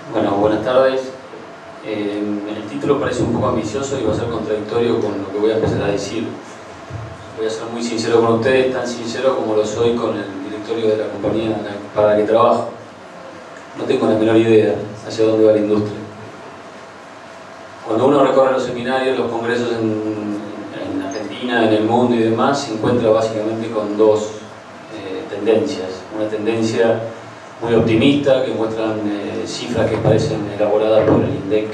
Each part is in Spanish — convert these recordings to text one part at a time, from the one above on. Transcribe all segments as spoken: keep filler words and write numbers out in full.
Bueno, buenas tardes. Eh, el título parece un poco ambicioso y va a ser contradictorio con lo que voy a empezar a decir. Voy a ser muy sincero con ustedes, tan sincero como lo soy con el directorio de la compañía para la que trabajo. No tengo la menor idea hacia dónde va la industria. Cuando uno recorre los seminarios, los congresos en, en Argentina, en el mundo y demás, se encuentra básicamente con dos eh, tendencias. Una tendencia muy optimista, que muestran eh, cifras que parecen elaboradas por el INDEC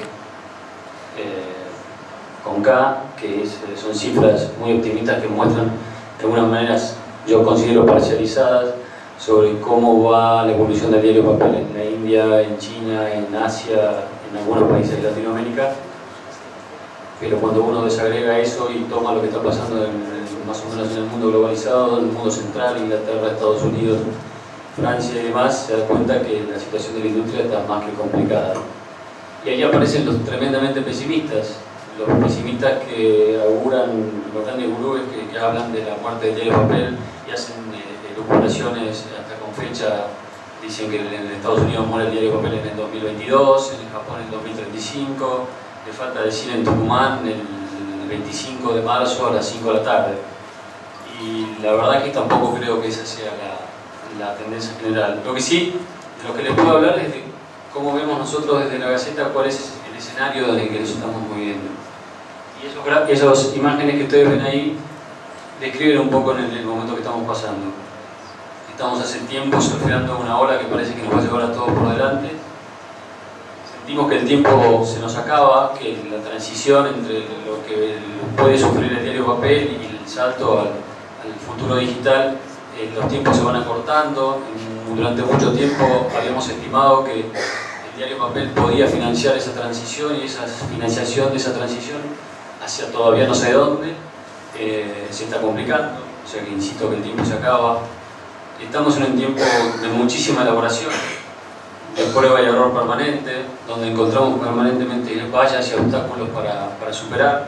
eh, con K, que es, son cifras muy optimistas que muestran de algunas maneras, yo considero parcializadas, sobre cómo va la evolución del diario papel en la India, en China, en Asia, en algunos países de Latinoamérica. Pero cuando uno desagrega eso y toma lo que está pasando en, en, más o menos en el mundo globalizado, en el mundo central, Inglaterra, Estados Unidos, Francia y demás, se da cuenta que la situación de la industria está más que complicada. Y ahí aparecen los tremendamente pesimistas, los pesimistas que auguran, los grandes gurúes que, que hablan de la muerte del diario papel y hacen eh, elucubraciones hasta con fecha. Dicen que en Estados Unidos muere el diario papel en el dos mil veintidós, en Japón en el dos mil treinta y cinco, le falta decir en Tucumán el veinticinco de marzo a las cinco de la tarde. Y la verdad es que tampoco creo que esa sea la, la tendencia general. Lo que sí, de lo que les puedo hablar es de cómo vemos nosotros desde la Gaceta cuál es el escenario en el que nos estamos moviendo. Y esos, esas imágenes que ustedes ven ahí describen un poco en el, el momento que estamos pasando. Estamos hace tiempo surfeando una ola que parece que nos va a llevar a todos por delante. Sentimos que el tiempo se nos acaba, que la transición entre lo que puede sufrir el diario papel y el salto al, al futuro digital, eh, los tiempos se van acortando. Durante mucho tiempo habíamos estimado que el diario papel podía financiar esa transición y esa financiación de esa transición hacia todavía no sé dónde, eh, se está complicando, o sea que insisto que el tiempo se acaba. Estamos en un tiempo de muchísima elaboración, de prueba y error permanente, donde encontramos permanentemente vallas y obstáculos para, para superar.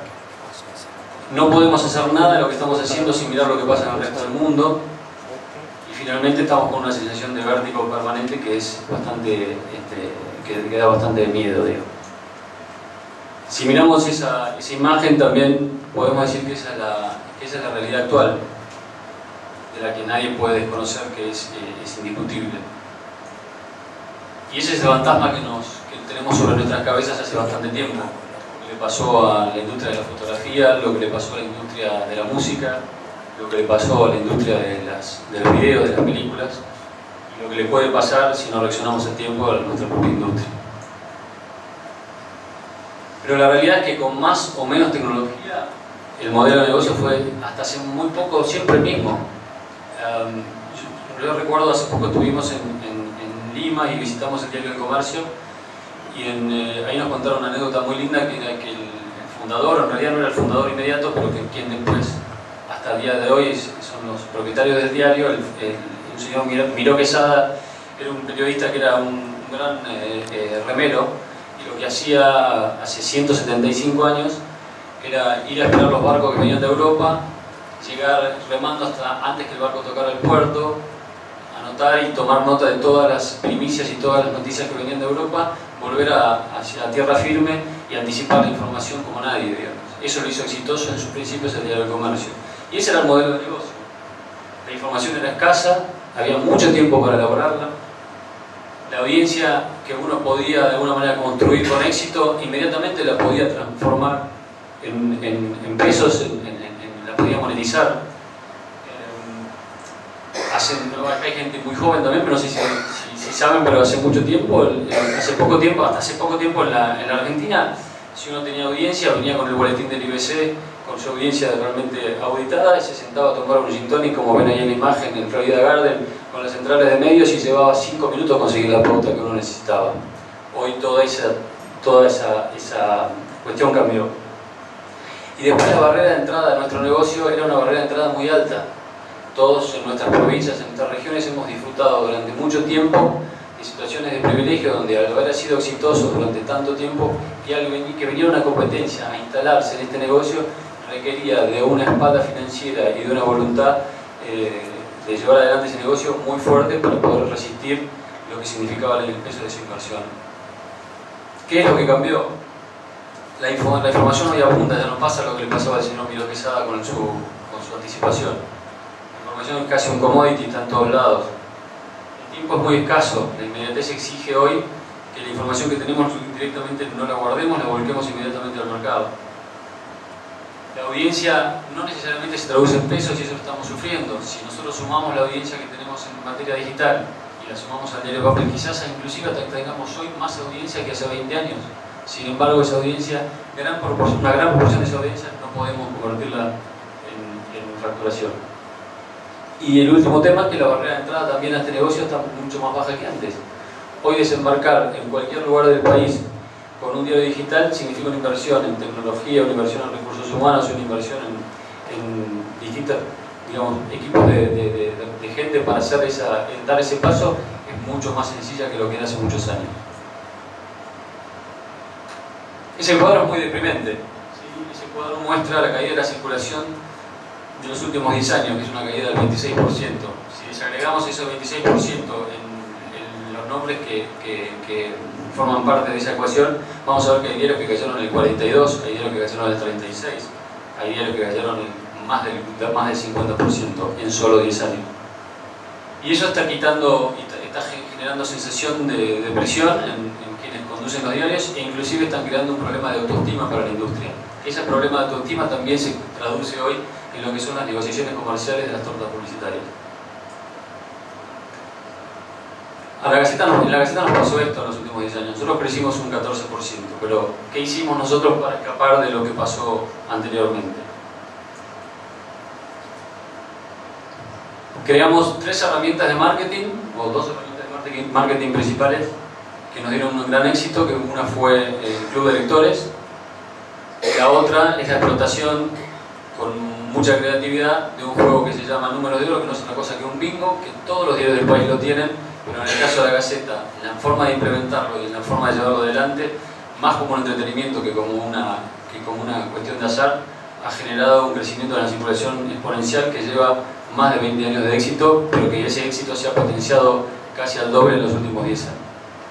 No podemos hacer nada de lo que estamos haciendo sin mirar lo que pasa en el resto del mundo. Y finalmente estamos con una sensación de vértigo permanente que es bastante, este, que, que da bastante miedo, digo. Si miramos esa, esa imagen también podemos decir que esa es la, que esa es la realidad actual, de la que nadie puede desconocer, que es, eh, es indiscutible. Y ese es el fantasma que, nos, que tenemos sobre nuestras cabezas hace bastante tiempo. Lo que le pasó a la industria de la fotografía, lo que le pasó a la industria de la música, lo que le pasó a la industria de, las, de los videos, de las películas, y lo que le puede pasar si no reaccionamos a tiempo a nuestra propia industria. Pero la realidad es que con más o menos tecnología, el modelo de negocio fue hasta hace muy poco siempre el mismo. Um, yo, yo recuerdo hace poco estuvimos en, en, en Lima y visitamos el diario del Comercio y en, eh, ahí nos contaron una anécdota muy linda que era que el, el fundador, en realidad no era el fundador inmediato, pero que quien después, hasta el día de hoy, son los propietarios del diario, el, el, el señor Miró Quesada, era un periodista que era un, un gran eh, eh, remero, y lo que hacía hace ciento setenta y cinco años era ir a esperar los barcos que venían de Europa, llegar remando hasta antes que el barco tocara el puerto, anotar y tomar nota de todas las primicias y todas las noticias que venían de Europa, volver a, hacia tierra firme y anticipar la información como nadie, digamos. Eso lo hizo exitoso en sus principios el diario del Comercio. Y ese era el modelo de negocio. La información era escasa, había mucho tiempo para elaborarla. La audiencia que uno podía de alguna manera construir con éxito, inmediatamente la podía transformar en, en, en pesos, en, en, en, la podía monetizar. Eh, hace, hay gente muy joven también, pero no sé si, si, si saben, pero hace mucho tiempo, hace poco tiempo, hasta hace poco tiempo en la, en la Argentina, si uno tenía audiencia, venía con el boletín del I B C, con su audiencia realmente auditada, y se sentaba a tomar un gin tonic, como ven ahí en la imagen, en Florida Garden, con las centrales de medios, y llevaba cinco minutos conseguir la pauta que uno necesitaba. Hoy toda esa, toda esa, esa cuestión cambió. Y después la barrera de entrada de nuestro negocio era una barrera de entrada muy alta. Todos en nuestras provincias, en nuestras regiones, hemos disfrutado durante mucho tiempo de situaciones de privilegio donde al haber sido exitosos durante tanto tiempo y alguien que venía una competencia a instalarse en este negocio requería de una espalda financiera y de una voluntad eh, de llevar adelante ese negocio muy fuerte para poder resistir lo que significaba el peso de su inversión. ¿Qué es lo que cambió? La, info, la información hoy abunda, ya no pasa lo que le pasaba al señor Miro Quesada con su, con su anticipación. La información es casi un commodity, está en todos lados. El tiempo es muy escaso, la inmediatez exige hoy que la información que tenemos directamente no la guardemos, la volquemos inmediatamente al mercado. La audiencia no necesariamente se traduce en pesos y eso lo estamos sufriendo. Si nosotros sumamos la audiencia que tenemos en materia digital y la sumamos al diario de papel, quizás inclusive hasta que tengamos hoy más audiencia que hace veinte años. Sin embargo, esa audiencia, gran proporción, una gran proporción de esa audiencia no podemos convertirla en, en facturación. Y el último tema es que la barrera de entrada también a este negocio está mucho más baja que antes. Hoy desembarcar en cualquier lugar del país con un diario digital significa una inversión en tecnología, una inversión en recursos humanos, una inversión en, en distintos, digamos, equipos de, de, de, de gente para hacer esa, dar ese paso, es mucho más sencilla que lo que era hace muchos años. Ese cuadro es muy deprimente. ¿Sí? Ese cuadro muestra la caída de la circulación de los últimos diez años, que es una caída del veintiséis por ciento. Si desagregamos ese veintiséis por ciento en, en los nombres que, que, que forman parte de esa ecuación, vamos a ver que hay diarios que cayeron en el cuarenta y dos, hay diarios que cayeron en el treinta y seis, hay diarios que cayeron en más del, más del cincuenta por ciento en solo diez años. Y eso está quitando, está generando sensación de depresión en, en quienes conducen los diarios e inclusive están creando un problema de autoestima para la industria. Ese problema de autoestima también se traduce hoy en lo que son las negociaciones comerciales de las tortas publicitarias. A la Gaceta nos, en la Gaceta nos pasó esto en los últimos diez años. Nosotros crecimos un catorce por ciento, pero ¿qué hicimos nosotros para escapar de lo que pasó anteriormente? Creamos tres herramientas de marketing, o dos herramientas de marketing, marketing principales, que nos dieron un gran éxito, que una fue el Club de Lectores, la otra es la explotación con mucha creatividad de un juego que se llama Números de Oro, que no es otra cosa que un bingo, que todos los diarios del país lo tienen, pero en el caso de la Gaceta, en la forma de implementarlo y en la forma de llevarlo adelante, más como un entretenimiento que como una, que como una cuestión de azar, ha generado un crecimiento de la circulación exponencial que lleva más de veinte años de éxito, pero que ese éxito se ha potenciado casi al doble en los últimos diez años.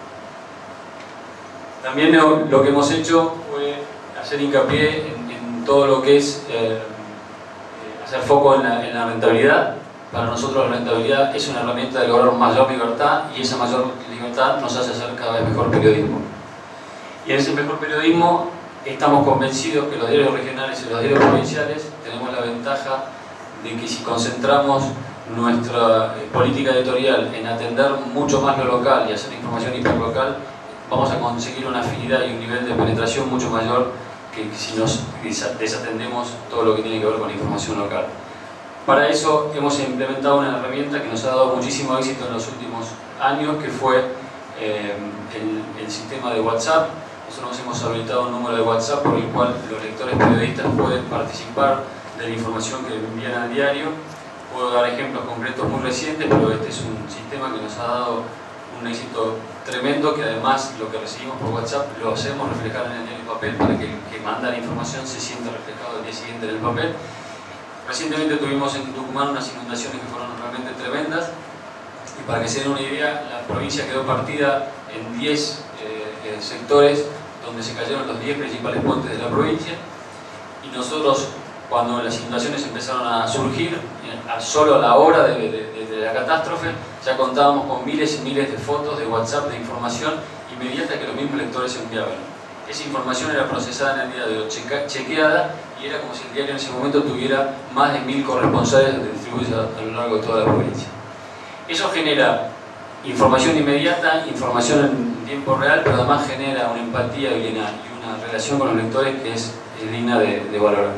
También lo que hemos hecho fue hacer hincapié en, en todo lo que es eh, hacer foco en la, en la rentabilidad. Para nosotros la rentabilidad es una herramienta de lograr mayor libertad y esa mayor libertad nos hace hacer cada vez mejor periodismo. Y en ese mejor periodismo estamos convencidos que los diarios regionales y los diarios provinciales tenemos la ventaja de que si concentramos nuestra política editorial en atender mucho más lo local y hacer información hiperlocal, vamos a conseguir una afinidad y un nivel de penetración mucho mayor que si nos desatendemos todo lo que tiene que ver con la información local. Para eso hemos implementado una herramienta que nos ha dado muchísimo éxito en los últimos años, que fue eh, el, el sistema de WhatsApp. Nosotros hemos habilitado un número de WhatsApp por el cual los lectores periodistas pueden participar de la información que envían al diario. Puedo dar ejemplos concretos muy recientes, pero este es un sistema que nos ha dado un éxito tremendo, que además lo que recibimos por WhatsApp lo hacemos reflejar en el diario papel para que el que manda la información se sienta reflejado el día siguiente en el papel. Recientemente tuvimos en Tucumán unas inundaciones que fueron realmente tremendas y para que se den una idea, la provincia quedó partida en diez eh, eh, sectores donde se cayeron los diez principales puentes de la provincia y nosotros, cuando las inundaciones empezaron a surgir, solo a la hora de, de, de la catástrofe, ya contábamos con miles y miles de fotos de WhatsApp, de información inmediata que los mismos lectores enviaban. Esa información era procesada en el diario, checa, chequeada, y era como si el diario en ese momento tuviera más de mil corresponsales distribuidos a, a lo largo de toda la provincia. Eso genera información inmediata, información en tiempo real, pero además genera una empatía y una, y una relación con los lectores que es, es digna de, de valorar.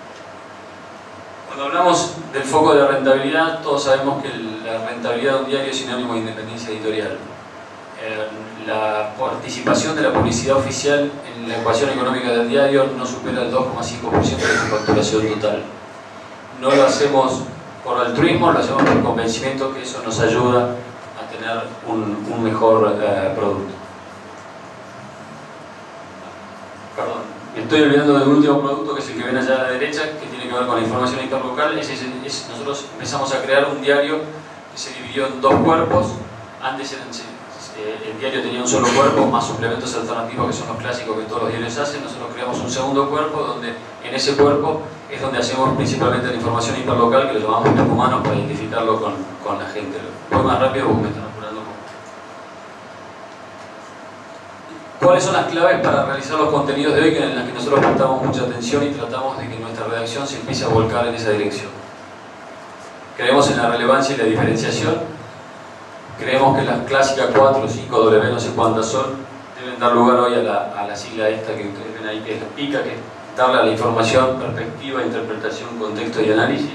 Cuando hablamos del foco de la rentabilidad, todos sabemos que la rentabilidad de un diario es sinónimo de independencia editorial. Eh, la participación de la publicidad oficial en la ecuación económica del diario no supera el dos coma cinco por ciento de su facturación total. No lo hacemos por altruismo, lo hacemos por convencimiento que eso nos ayuda a tener un, un mejor eh, producto. Perdón, me estoy olvidando del último producto, que es el que ven allá a la derecha, que tiene que ver con la información interlocal. Es, es, es, nosotros empezamos a crear un diario que se dividió en dos cuerpos. Antes eran, eh, el diario tenía un solo cuerpo, más suplementos alternativos que son los clásicos que todos los diarios hacen. Nosotros creamos un segundo cuerpo, donde en ese cuerpo es donde hacemos principalmente la información hiperlocal, que lo llamamos tiempo humano, para identificarlo con, con la gente. Voy más rápido porque me están apurando un poco. ¿Cuáles son las claves para realizar los contenidos de hoy, en las que nosotros prestamos mucha atención y tratamos de que nuestra redacción se empiece a volcar en esa dirección? Creemos en la relevancia y la diferenciación. Creemos que las clásicas cuatro o cinco W, no sé cuántas son, deben dar lugar hoy a la, a la sigla esta que ustedes ven ahí, que es la PICA, que es darle a la información perspectiva, interpretación, contexto y análisis.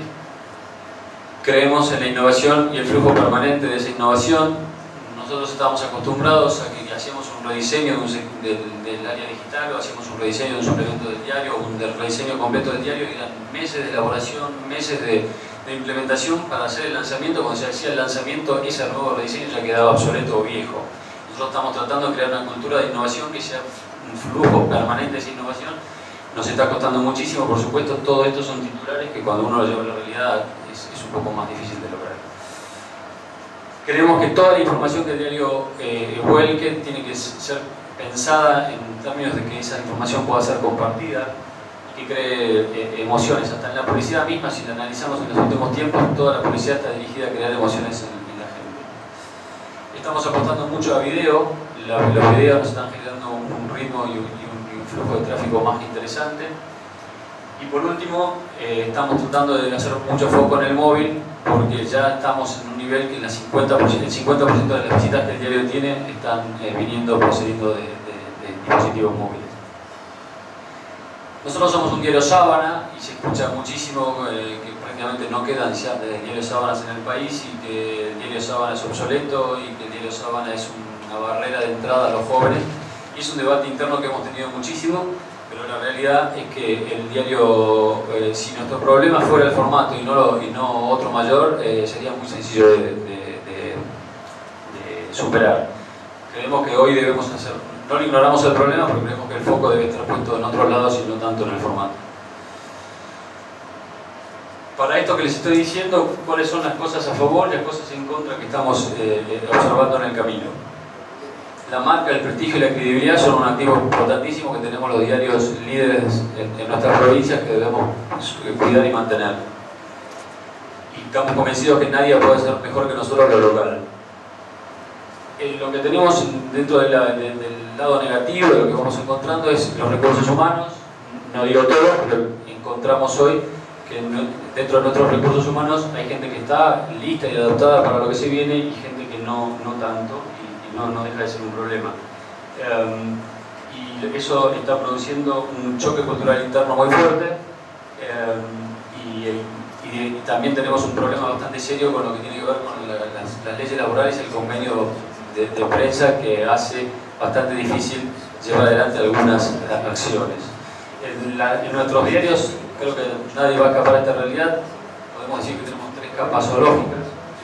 Creemos en la innovación y el flujo permanente de esa innovación. Nosotros estamos acostumbrados a que hacemos un rediseño de un, del, del área digital, o hacemos un rediseño de un suplemento del diario, o un rediseño completo del diario, y eran meses de elaboración, meses de, de implementación para hacer el lanzamiento. Cuando se hacía el lanzamiento, ese nuevo rediseño ya quedaba obsoleto o viejo. Nosotros estamos tratando de crear una cultura de innovación que sea un flujo permanente de esa innovación. Nos está costando muchísimo, por supuesto. Todo esto son titulares que cuando uno lo lleva a la realidad es, es un poco más difícil de lograr. Creemos que toda la información que el diario eh, vuelque tiene que ser pensada en términos de que esa información pueda ser compartida y que cree eh, emociones. Hasta en la publicidad misma, si la analizamos en los últimos tiempos, toda la publicidad está dirigida a crear emociones en, en la gente. Estamos apostando mucho a video. La, los videos nos están generando un, un ritmo y un, y un, y un flujo de tráfico más interesante. Y por último, eh, estamos tratando de hacer mucho foco en el móvil, porque ya estamos en un nivel que el cincuenta por ciento, el cincuenta por ciento de las visitas que el diario tiene están eh, viniendo, procediendo de, de, de dispositivos móviles. Nosotros somos un diario sábana y se escucha muchísimo eh, que prácticamente no quedan ya de diarios sábanas en el país, y que el diario sábana es obsoleto y que el diario sábana es una barrera de entrada a los jóvenes. Y es un debate interno que hemos tenido muchísimo. Pero la realidad es que el diario, eh, si nuestro problema fuera el formato y no, lo, y no otro mayor, eh, sería muy sencillo de, de, de, de superar. Creemos que hoy debemos hacer, no ignoramos el problema, porque creemos que el foco debe estar puesto en otros lados y no tanto en el formato. Para esto que les estoy diciendo, ¿cuáles son las cosas a favor y las cosas en contra que estamos eh, observando en el camino? La marca, el prestigio y la credibilidad son un activo importantísimo que tenemos los diarios líderes en, en nuestras provincias, que debemos cuidar y mantener. Y estamos convencidos que nadie puede hacer mejor que nosotros lo local. Eh, lo que tenemos dentro de la, de, del lado negativo de lo que vamos encontrando es los recursos humanos. No digo todo, pero encontramos hoy que dentro de nuestros recursos humanos hay gente que está lista y adaptada para lo que se viene, y gente que no, no tanto. No, no deja de ser un problema. Um, y eso está produciendo un choque cultural interno muy fuerte, um, y, y, y también tenemos un problema bastante serio con lo que tiene que ver con la, las, las leyes laborales y el convenio de, de prensa, que hace bastante difícil llevar adelante algunas acciones. En, la, en nuestros diarios, creo que nadie va a escapar de esta realidad. Podemos decir que tenemos tres capas zoológicas.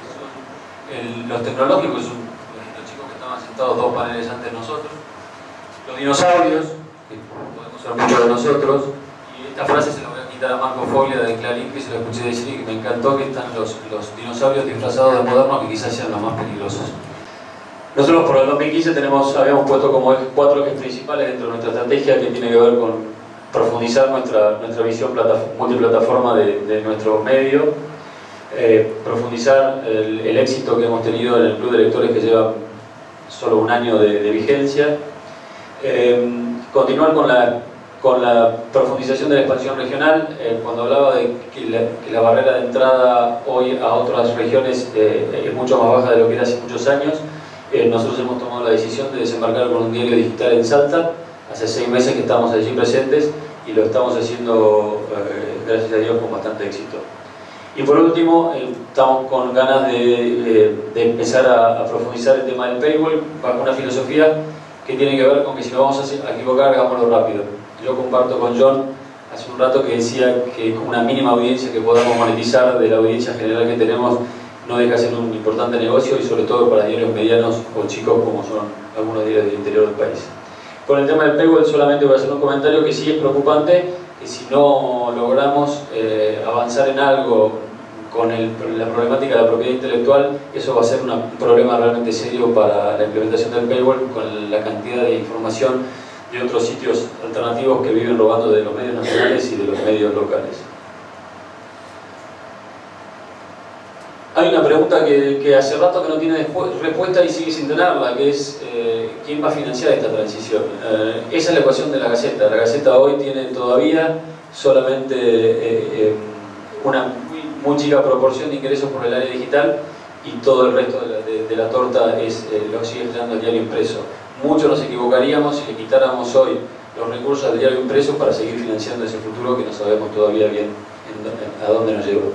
El, los tecnológicos son sentados dos paneles antes de nosotros, los dinosaurios, que podemos ser muchos de nosotros, y esta frase se la voy a quitar a Marco Foglia de Clarín, que se la escuché decir y que me encantó, que están los, los dinosaurios disfrazados de modernos, que quizás sean los más peligrosos. Nosotros por el dos mil quince tenemos, habíamos puesto como eje, cuatro ejes principales dentro de nuestra estrategia, que tiene que ver con profundizar nuestra, nuestra visión multiplataforma de, de nuestro medio, eh, profundizar el, el éxito que hemos tenido en el club de lectores, que lleva solo un año de, de vigencia, eh, continuar con la, con la profundización de la expansión regional. Eh, cuando hablaba de que la, que la barrera de entrada hoy a otras regiones eh, es mucho más baja de lo que era hace muchos años, eh, nosotros hemos tomado la decisión de desembarcar con un diario digital en Salta. Hace seis meses que estamos allí presentes y lo estamos haciendo, eh, gracias a Dios, con bastante éxito. Y por último, eh, estamos con ganas de, eh, de empezar a, a profundizar el tema del paywall, bajo una filosofía que tiene que ver con que si nos vamos a equivocar, hagámoslo rápido. Yo comparto con John hace un rato que decía que con una mínima audiencia que podamos monetizar de la audiencia general que tenemos, no deja de ser un importante negocio, y sobre todo para diarios medianos o chicos como son algunos diarios del interior del país. Con el tema del paywall solamente voy a hacer un comentario que sí es preocupante, que si no logramos eh, avanzar en algo con el, la problemática de la propiedad intelectual, eso va a ser una, un problema realmente serio para la implementación del paywall, con la cantidad de información de otros sitios alternativos que viven robando de los medios nacionales y de los medios locales. Hay una pregunta que, que hace rato que no tiene respuesta y sigue sin tenerla, que es eh, ¿quién va a financiar esta transición? Eh, esa es la ecuación de la Gaceta. La Gaceta hoy tiene todavía solamente eh, eh, una muy, muy chica proporción de ingresos por el área digital, y todo el resto de la, de, de la torta es, eh, lo sigue generando el diario impreso. Mucho nos equivocaríamos si le quitáramos hoy los recursos al diario impreso para seguir financiando ese futuro que no sabemos todavía bien en, en, a dónde nos lleva.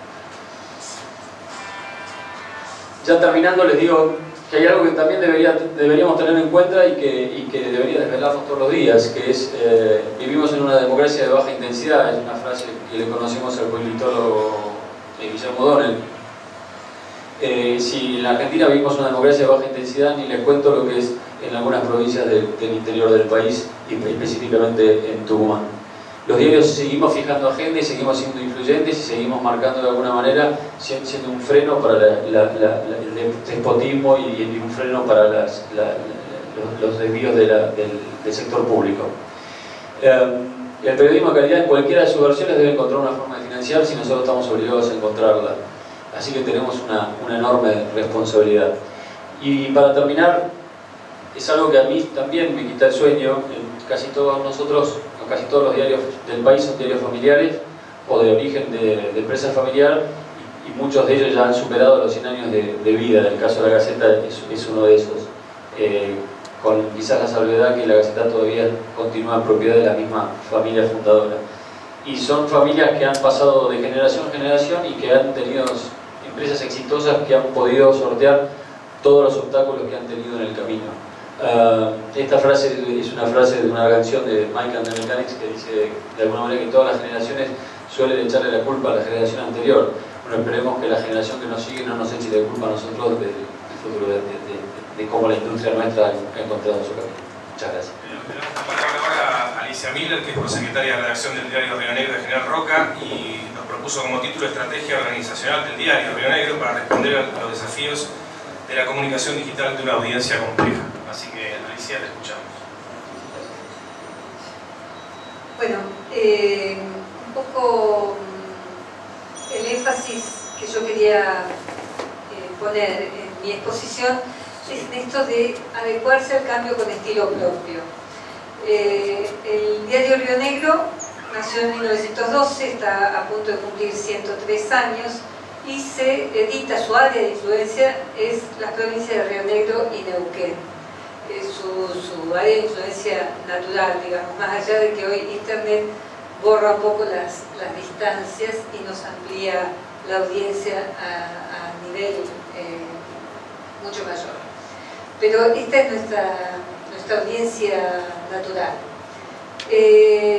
Ya terminando, les digo que hay algo que también debería, deberíamos tener en cuenta y que, y que debería desvelarnos todos los días, que es, eh, vivimos en una democracia de baja intensidad. Es una frase que le conocemos al politólogo eh, Guillermo O'Donnell. Eh, si en la Argentina vivimos en una democracia de baja intensidad, ni les cuento lo que es en algunas provincias del, del interior del país, y específicamente en Tucumán. Los diarios seguimos fijando agenda y seguimos siendo influyentes y seguimos marcando de alguna manera, siendo un freno para la, la, la, la, el despotismo y, y un freno para las, la, la, los, los desvíos de la, del, del sector público. Eh, el periodismo de calidad en cualquiera de sus versiones debe encontrar una forma de financiar si nosotros estamos obligados a encontrarla. Así que tenemos una, una enorme responsabilidad. Y para terminar, es algo que a mí también me quita el sueño. Casi todos nosotros, casi todos los diarios del país son diarios familiares o de origen de, de empresa familiar, y, y muchos de ellos ya han superado los cien años de, de vida. En el caso de la Gaceta es, es uno de esos, eh, con quizás la salvedad que la Gaceta todavía continúa en propiedad de la misma familia fundadora. Y son familias que han pasado de generación en generación y que han tenido empresas exitosas que han podido sortear todos los obstáculos que han tenido en el camino. Uh, esta frase es una frase de una canción de Mike and the Mechanics que dice de alguna manera que todas las generaciones suelen echarle la culpa a la generación anterior. Bueno, esperemos que la generación que nos sigue no nos eche la culpa a nosotros del de futuro, de, de, de, de cómo la industria nuestra ha encontrado su camino. Muchas gracias. La palabra ahora a Alicia Miller, que es prosecretaria de redacción del diario Río Negro de General Roca, y nos propuso como título Estrategia Organizacional del diario Río Negro para responder a los desafíos de la comunicación digital de una audiencia compleja. Así que, Alicia, te escuchamos. Bueno, eh, un poco el énfasis que yo quería eh, poner en mi exposición es en esto de adecuarse al cambio con estilo propio. Eh, el diario Río Negro nació en mil novecientos doce, está a punto de cumplir ciento tres años, y se edita, su área de influencia es las provincias de Río Negro y Neuquén. Eh, su, su área de influencia natural, digamos, más allá de que hoy Internet borra un poco las, las distancias y nos amplía la audiencia a, a nivel eh, mucho mayor. Pero esta es nuestra, nuestra audiencia natural. Eh,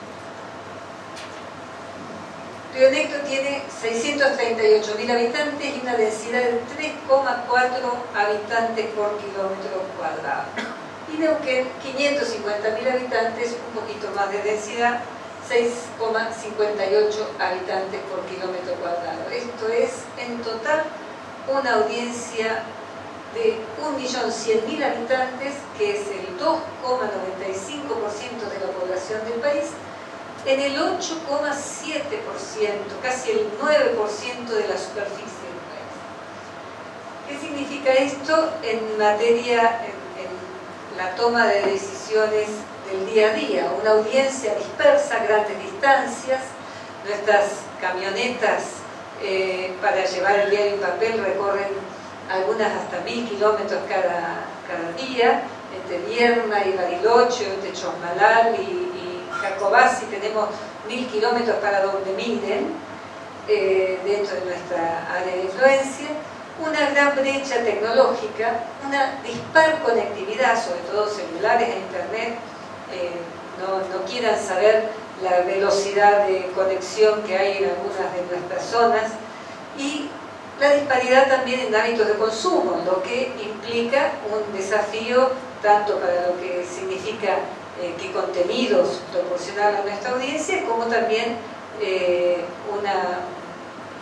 Río Negro tiene seiscientos treinta y ocho mil habitantes y una densidad de tres coma cuatro habitantes por kilómetro cuadrado. Y Neuquén, quinientos cincuenta mil habitantes, un poquito más de densidad, seis coma cincuenta y ocho habitantes por kilómetro cuadrado. Esto es, en total, una audiencia de un millón cien mil habitantes, que es el dos coma noventa y cinco por ciento de la población del país, en el ocho coma siete por ciento, casi el nueve por ciento de la superficie del país. ¿Qué significa esto en materia, en, en la toma de decisiones del día a día? Una audiencia dispersa, grandes distancias, nuestras camionetas eh, para llevar el diario en papel recorren algunas hasta mil kilómetros cada, cada día, entre Vierna y Bariloche, entre Chosmalal y, y Jacobasi tenemos mil kilómetros para donde miren, eh, dentro de nuestra área de influencia, una gran brecha tecnológica, una dispar conectividad, sobre todo celulares e internet, eh, no, no quieran saber la velocidad de conexión que hay en algunas de nuestras zonas, y la disparidad también en hábitos de consumo, lo que implica un desafío tanto para lo que significa eh, qué contenidos proporcionar a nuestra audiencia, como también eh, una,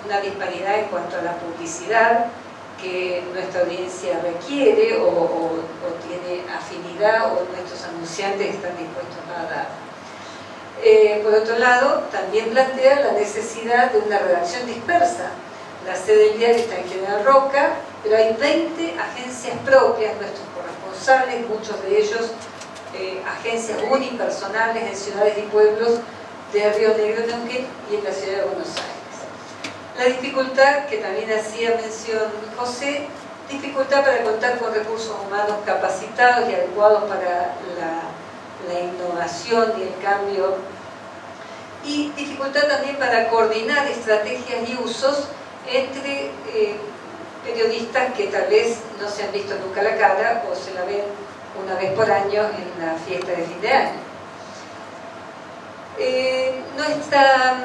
una disparidad en cuanto a la publicidad que nuestra audiencia requiere o, o, o tiene afinidad o nuestros anunciantes están dispuestos a dar. Eh, por otro lado, también plantea la necesidad de una redacción dispersa. La sede del diario está en General Roca, pero hay veinte agencias propias, nuestros corresponsales, muchos de ellos eh, agencias unipersonales en ciudades y pueblos de Río Negro, Neuquén y en la ciudad de Buenos Aires. La dificultad, que también hacía mención José, dificultad para contar con recursos humanos capacitados y adecuados para la, la innovación y el cambio, y dificultad también para coordinar estrategias y usos entre eh, periodistas que tal vez no se han visto nunca la cara o se la ven una vez por año en la fiesta de fin de año. Eh, nuestra,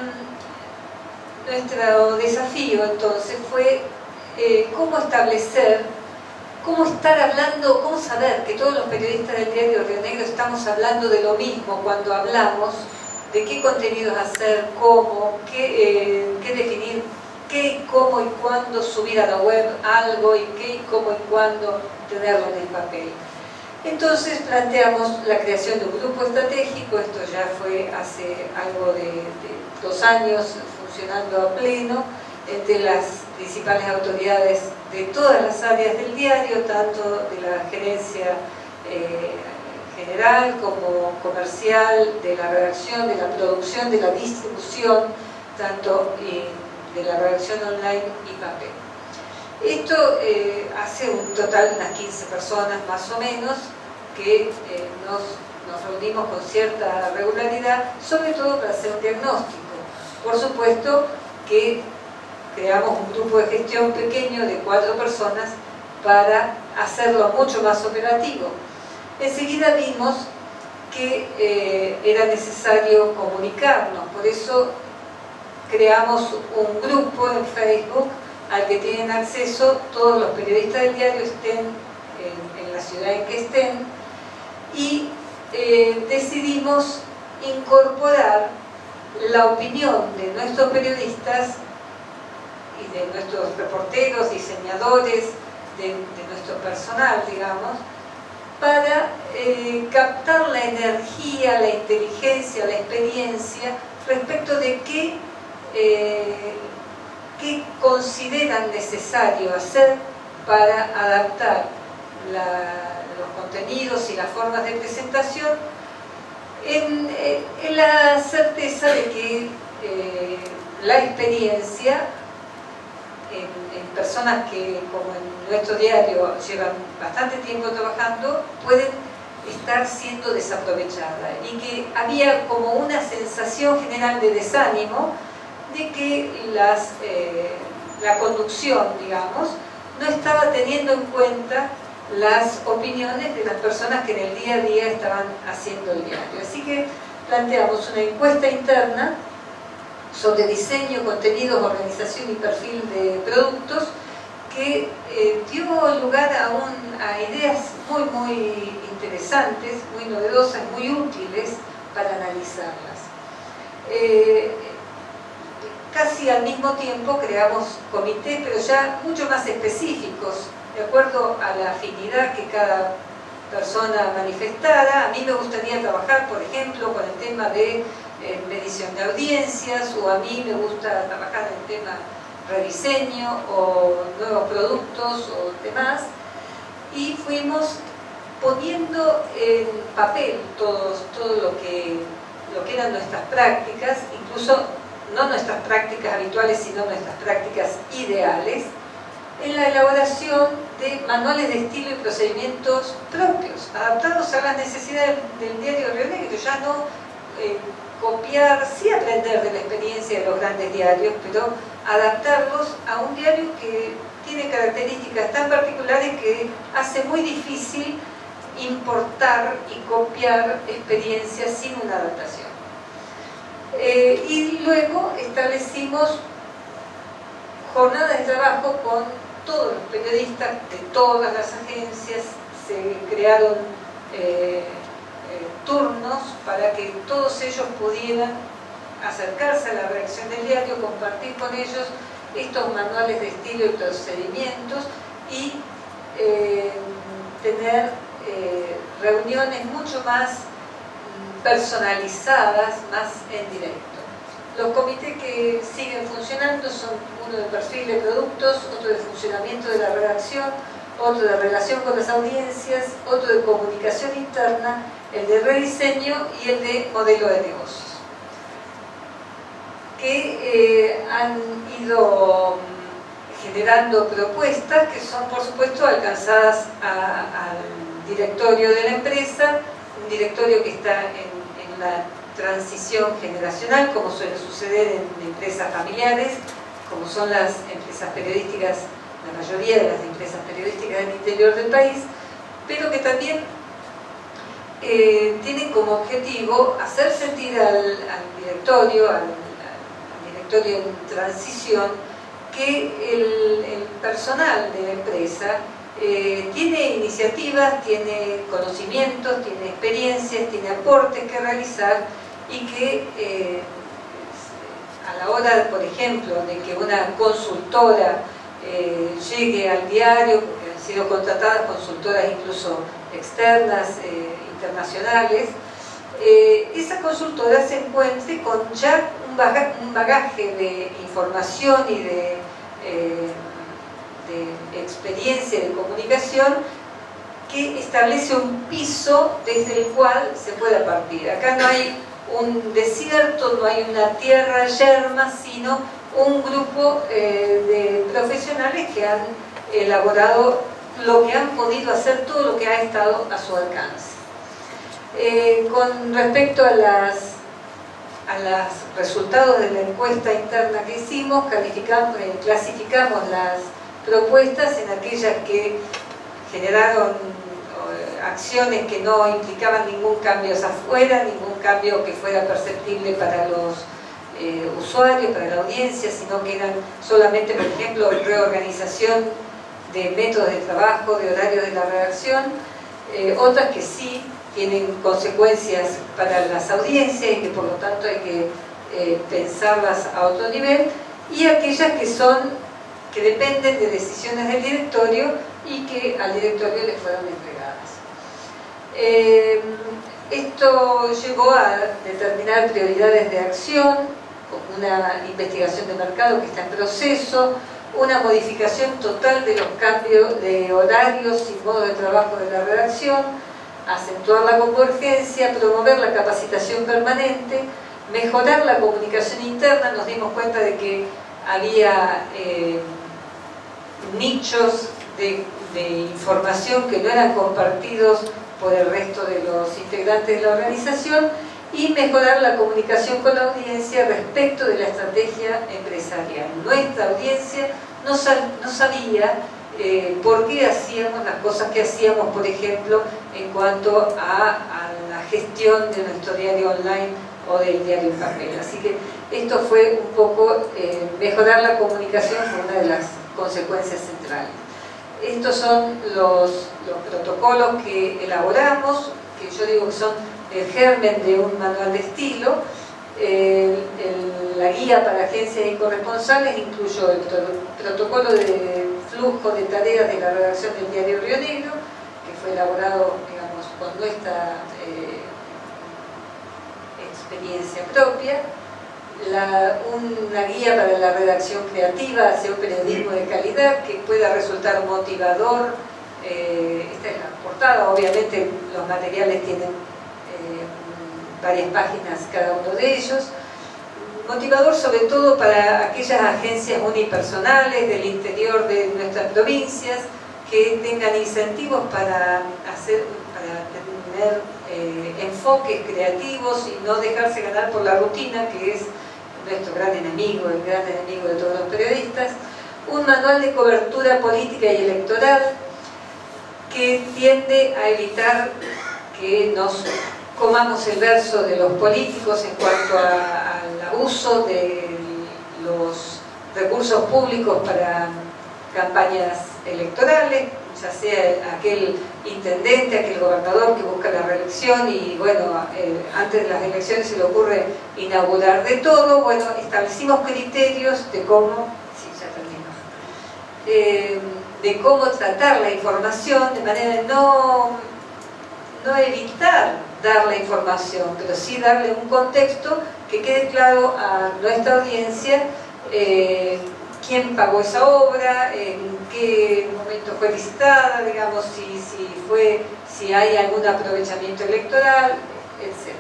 nuestro desafío entonces fue eh, cómo establecer, cómo estar hablando, cómo saber que todos los periodistas del diario Río Negro estamos hablando de lo mismo cuando hablamos de qué contenidos hacer, cómo, qué, eh, qué definir, qué, cómo y cuándo subir a la web algo y qué y cómo y cuándo tenerlo en el papel. Entonces planteamos la creación de un grupo estratégico, esto ya fue hace algo de, de dos años funcionando a pleno, entre las principales autoridades de todas las áreas del diario, tanto de la gerencia eh, general como comercial, de la redacción, de la producción, de la distribución, tanto eh, de la redacción online y papel. Esto eh, hace un total de unas quince personas más o menos que eh, nos, nos reunimos con cierta regularidad, sobre todo para hacer un diagnóstico. Por supuesto que creamos un grupo de gestión pequeño de cuatro personas para hacerlo mucho más operativo. Enseguida vimos que eh, era necesario comunicarnos, por eso creamos un grupo en Facebook al que tienen acceso todos los periodistas del diario, estén en, en la ciudad en que estén, y eh, decidimos incorporar la opinión de nuestros periodistas y de nuestros reporteros, diseñadores, de, de nuestro personal, digamos, para eh, captar la energía, la inteligencia, la experiencia respecto de qué eh, qué consideran necesario hacer para adaptar la, los contenidos y las formas de presentación en, en la certeza de que eh, la experiencia en, en personas que, como en nuestro diario, llevan bastante tiempo trabajando, pueden estar siendo desaprovechada, y que había como una sensación general de desánimo de que las, eh, la conducción, digamos, no estaba teniendo en cuenta las opiniones de las personas que en el día a día estaban haciendo el diario. Así que planteamos una encuesta interna sobre diseño, contenidos, organización y perfil de productos que eh, dio lugar a, un, a ideas muy, muy interesantes, muy novedosas, muy útiles para analizarlas. Eh, Casi al mismo tiempo creamos comités, pero ya mucho más específicos, de acuerdo a la afinidad que cada persona manifestara. A mí me gustaría trabajar, por ejemplo, con el tema de eh, medición de audiencias, o a mí me gusta trabajar en el tema rediseño o nuevos productos o demás, y fuimos poniendo en papel todos, todo lo que, lo que eran nuestras prácticas, incluso no nuestras prácticas habituales, sino nuestras prácticas ideales, en la elaboración de manuales de estilo y procedimientos propios, adaptados a las necesidades del diario Río Negro. Ya no eh, copiar, sí aprender de la experiencia de los grandes diarios, pero adaptarlos a un diario que tiene características tan particulares que hace muy difícil importar y copiar experiencias sin una adaptación. Eh, y luego establecimos jornadas de trabajo con todos los periodistas de todas las agencias. Se crearon eh, eh, turnos para que todos ellos pudieran acercarse a la redacción del diario, compartir con ellos estos manuales de estilo y procedimientos y eh, tener eh, reuniones mucho más personalizadas, más en directo. Los comités que siguen funcionando son uno de perfil de productos, otro de funcionamiento de la redacción, otro de relación con las audiencias, otro de comunicación interna, el de rediseño y el de modelo de negocios, que eh, han ido generando propuestas que son, por supuesto, alcanzadas a, al directorio de la empresa, un directorio que está en, en una transición generacional, como suele suceder en empresas familiares, como son las empresas periodísticas, la mayoría de las empresas periodísticas del interior del país, pero que también eh, tienen como objetivo hacer sentir al, al directorio, al, al directorio en transición, que el, el personal de la empresa eh, tiene iniciativas, tiene conocimientos, tiene experiencias, tiene aportes que realizar y que eh, a la hora, por ejemplo, de que una consultora eh, llegue al diario, porque han sido contratadas consultoras incluso externas, eh, internacionales, eh, esa consultora se encuentre con ya un bagaje, un bagaje de información y de, eh, de experiencia de comunicación que establece un piso desde el cual se puede partir. Acá no hay un desierto, no hay una tierra yerma, sino un grupo eh, de profesionales que han elaborado lo que han podido hacer, todo lo que ha estado a su alcance. Eh, con respecto a las a los resultados de la encuesta interna que hicimos, calificamos, eh, clasificamos las propuestas en aquellas que generaron eh, acciones que no implicaban ningún cambio hacia afuera, ningún cambio que fuera perceptible para los eh, usuarios, para la audiencia, sino que eran solamente, por ejemplo, reorganización de métodos de trabajo, de horarios de la redacción, eh, otras que sí tienen consecuencias para las audiencias y que por lo tanto hay que eh, pensarlas a otro nivel, y aquellas que son que dependen de decisiones del directorio y que al directorio le fueron entregadas. Eh, esto llevó a determinar prioridades de acción, como una investigación de mercado que está en proceso, una modificación total de los cambios de horarios y modo de trabajo de la redacción, acentuar la convergencia, promover la capacitación permanente, mejorar la comunicación interna. Nos dimos cuenta de que había eh, nichos de, de información que no eran compartidos por el resto de los integrantes de la organización, y mejorar la comunicación con la audiencia respecto de la estrategia empresarial. Nuestra audiencia no, sab no sabía Eh, por qué hacíamos las cosas que hacíamos, por ejemplo, en cuanto a, a la gestión de nuestro diario online o del diario en papel. Así que esto fue un poco eh, mejorar la comunicación, fue una de las consecuencias centrales. Estos son los, los protocolos que elaboramos, que yo digo que son el germen de un manual de estilo. El, el, la guía para agencias y corresponsales incluyó el protocolo de flujo de tareas de la redacción del diario Río Negro, que fue elaborado, digamos, con nuestra eh, experiencia propia, la, una guía para la redacción creativa hacia un periodismo de calidad que pueda resultar motivador. Eh, esta es la portada, obviamente los materiales tienen eh, varias páginas cada uno de ellos. Motivador sobre todo para aquellas agencias unipersonales del interior de nuestras provincias que tengan incentivos para, hacer, para tener eh, enfoques creativos y no dejarse ganar por la rutina, que es nuestro gran enemigo, el gran enemigo de todos los periodistas. Un manual de cobertura política y electoral que tiende a evitar que nos comamos el verso de los políticos en cuanto a, al abuso de los recursos públicos para campañas electorales, ya sea aquel intendente, aquel gobernador que busca la reelección y bueno, eh, antes de las elecciones se le ocurre inaugurar de todo. Bueno, establecimos criterios de cómo sí, ya termino, eh, de cómo tratar la información de manera de no, no evitar dar la información, pero sí darle un contexto que quede claro a nuestra audiencia eh, quién pagó esa obra, en qué momento fue licitada, digamos, si, si, fue, si hay algún aprovechamiento electoral, etcétera.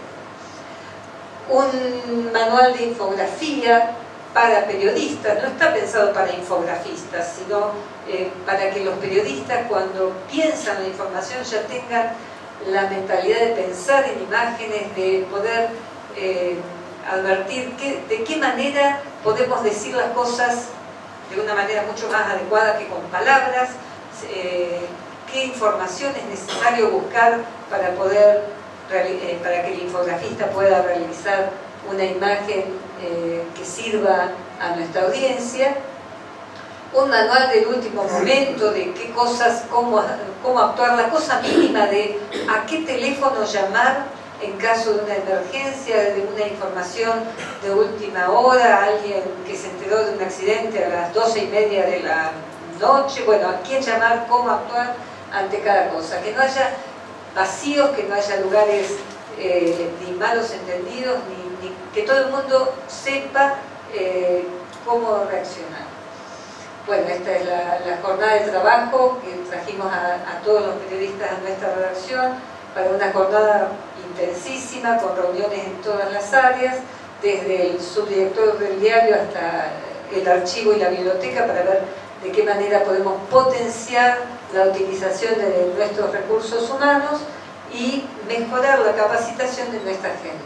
Un manual de infografía para periodistas, no está pensado para infografistas, sino eh, para que los periodistas, cuando piensan la información, ya tengan la mentalidad de pensar en imágenes, de poder eh, advertir que, de qué manera podemos decir las cosas de una manera mucho más adecuada que con palabras, eh, qué información es necesario buscar para poder, eh, para que el infografista pueda realizar una imagen eh, que sirva a nuestra audiencia, un manual del último momento de qué cosas, cómo, cómo actuar, la cosa mínima de a qué teléfono llamar en caso de una emergencia, de una información de última hora, alguien que se enteró de un accidente a las doce y media de la noche, bueno, a quién llamar, cómo actuar ante cada cosa, que no haya vacíos, que no haya lugares eh, ni malos entendidos, ni, ni que todo el mundo sepa eh, cómo reaccionar. Bueno, esta es la, la jornada de trabajo que trajimos a, a todos los periodistas a nuestra redacción para una jornada intensísima, con reuniones en todas las áreas, desde el subdirector del diario hasta el archivo y la biblioteca, para ver de qué manera podemos potenciar la utilización de nuestros recursos humanos y mejorar la capacitación de nuestra gente.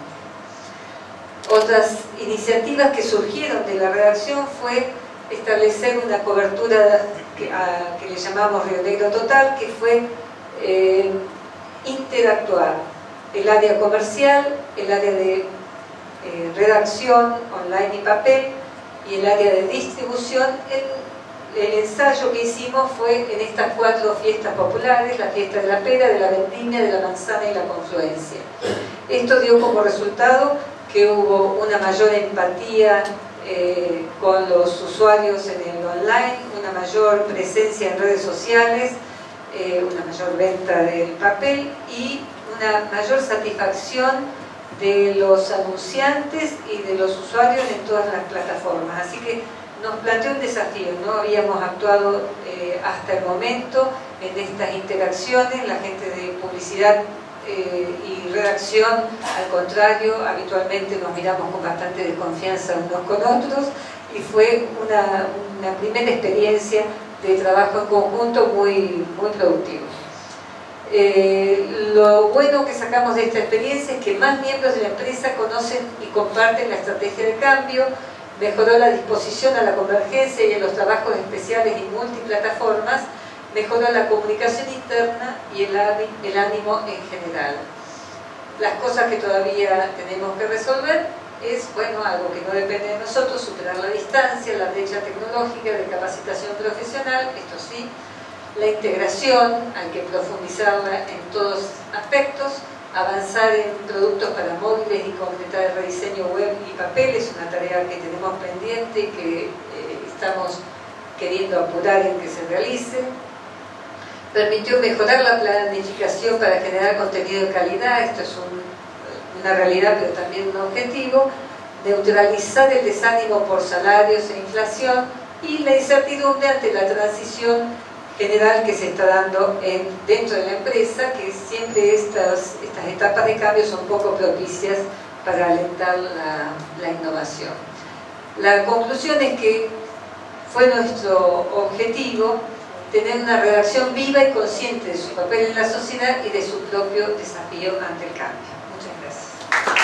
Otras iniciativas que surgieron de la redacción fue establecer una cobertura que, a, que le llamamos Río Negro Total, que fue eh, interactuar el área comercial, el área de eh, redacción online y papel y el área de distribución. El, el ensayo que hicimos fue en estas cuatro fiestas populares: la fiesta de la pera, de la vendimia, de la manzana y la confluencia. Esto dio como resultado que hubo una mayor empatía eh, con los usuarios en el online, una mayor presencia en redes sociales, eh, una mayor venta del papel y una mayor satisfacción de los anunciantes y de los usuarios en todas las plataformas. Así que nos planteó un desafío, no habíamos actuado eh, hasta el momento en estas interacciones, la gente de publicidad eh, y redacción, al contrario, habitualmente nos miramos con bastante desconfianza unos con otros, y fue una, una primera experiencia de trabajo en conjunto muy, muy productivo. Eh, lo bueno que sacamos de esta experiencia es que más miembros de la empresa conocen y comparten la estrategia de cambio, mejoró la disposición a la convergencia y a los trabajos especiales y multiplataformas, mejoró la comunicación interna y el, el ánimo en general. Las cosas que todavía tenemos que resolver es, bueno, algo que no depende de nosotros: superar la distancia, la brecha tecnológica de capacitación profesional, esto sí. La integración, hay que profundizarla en todos aspectos, avanzar en productos para móviles y completar el rediseño web y papel, es una tarea que tenemos pendiente y que eh, estamos queriendo apurar en que se realice. Permitió mejorar la planificación para generar contenido de calidad, esto es un, una realidad pero también un objetivo. Neutralizar el desánimo por salarios e inflación y la incertidumbre ante la transición general que se está dando en, dentro de la empresa, que siempre estas, estas etapas de cambio son poco propicias para alentar la, la innovación. La conclusión es que fue nuestro objetivo tener una redacción viva y consciente de su papel en la sociedad y de su propio desafío ante el cambio. Muchas gracias.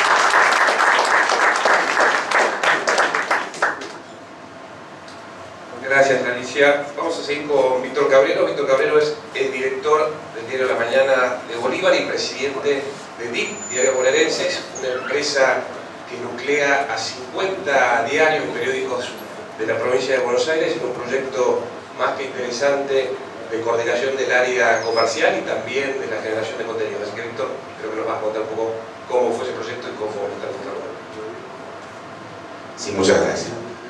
Gracias, Alicia. Vamos a seguir con Víctor Cabrero. Víctor Cabrero es el director del diario La Mañana de Bolívar y presidente de D I P, Diario Bonaerenses, una empresa que nuclea a cincuenta diarios y periódicos de la provincia de Buenos Aires, en un proyecto más que interesante de coordinación del área comercial y también de la generación de contenidos. Así que, Víctor, creo que nos vas a contar un poco cómo fue ese proyecto y cómo está el trabajo. Sí, muchas gracias.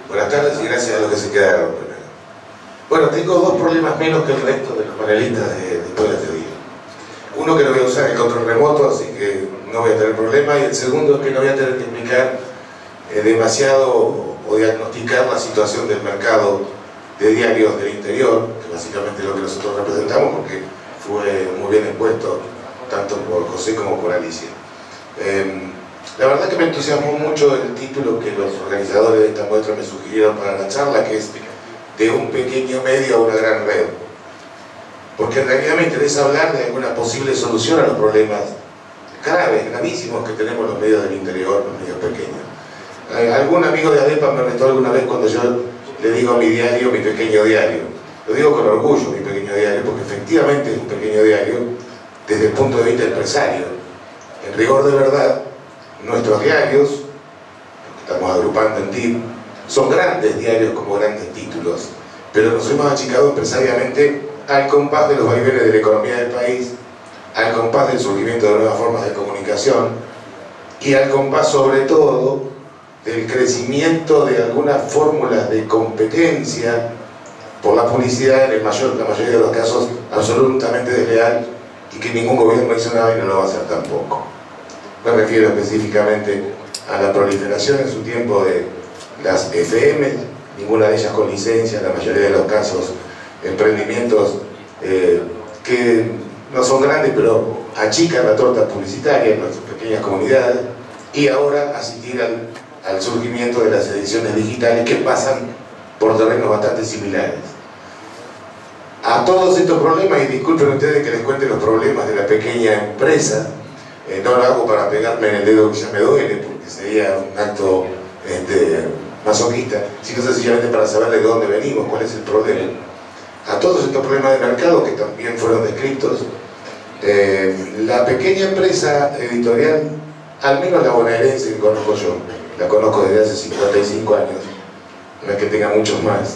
Buenas tardes y gracias a los que se quedaron. Bueno, tengo dos problemas menos que el resto de los panelistas de, después de este día. Uno, que no voy a usar el control remoto, así que no voy a tener problema, y el segundo es que no voy a tener que explicar eh, demasiado o, o diagnosticar la situación del mercado de diarios del interior, que básicamente es lo que nosotros representamos, porque fue muy bien expuesto tanto por José como por Alicia. Eh, la verdad que me entusiasmó mucho el título que los organizadores de esta muestra me sugirieron para la charla, que es de un pequeño medio a una gran red. Porque en realidad me interesa hablar de alguna posible solución a los problemas graves, gravísimos que tenemos los medios del interior, los medios pequeños. Algún amigo de ADEPA me retó alguna vez cuando yo le digo a mi diario, mi pequeño diario. Lo digo con orgullo, mi pequeño diario, porque efectivamente es un pequeño diario desde el punto de vista empresario. En rigor de verdad, nuestros diarios, que estamos agrupando en T I P, son grandes diarios como grandes títulos, pero nos hemos achicado empresariamente al compás de los vaivenes de la economía del país, al compás del surgimiento de nuevas formas de comunicación y al compás sobre todo del crecimiento de algunas fórmulas de competencia por la publicidad, en el mayor, la mayoría de los casos absolutamente desleal, y que ningún gobierno hizo nada y no lo va a hacer tampoco. Me refiero específicamente a la proliferación en su tiempo de las F M, ninguna de ellas con licencia, en la mayoría de los casos emprendimientos eh, que no son grandes pero achican la torta publicitaria en nuestras pequeñas comunidades, y ahora asistir al, al surgimiento de las ediciones digitales que pasan por terrenos bastante similares. A todos estos problemas, y disculpen ustedes que les cuente los problemas de la pequeña empresa, eh, no lo hago para pegarme en el dedo que ya me duele, porque sería un acto este, masoquista, sino sencillamente para saber de dónde venimos, cuál es el problema. A todos estos problemas de mercado que también fueron descritos, eh, la pequeña empresa editorial, al menos la bonaerense que conozco yo, la conozco desde hace cincuenta y cinco años, no es que tenga muchos más,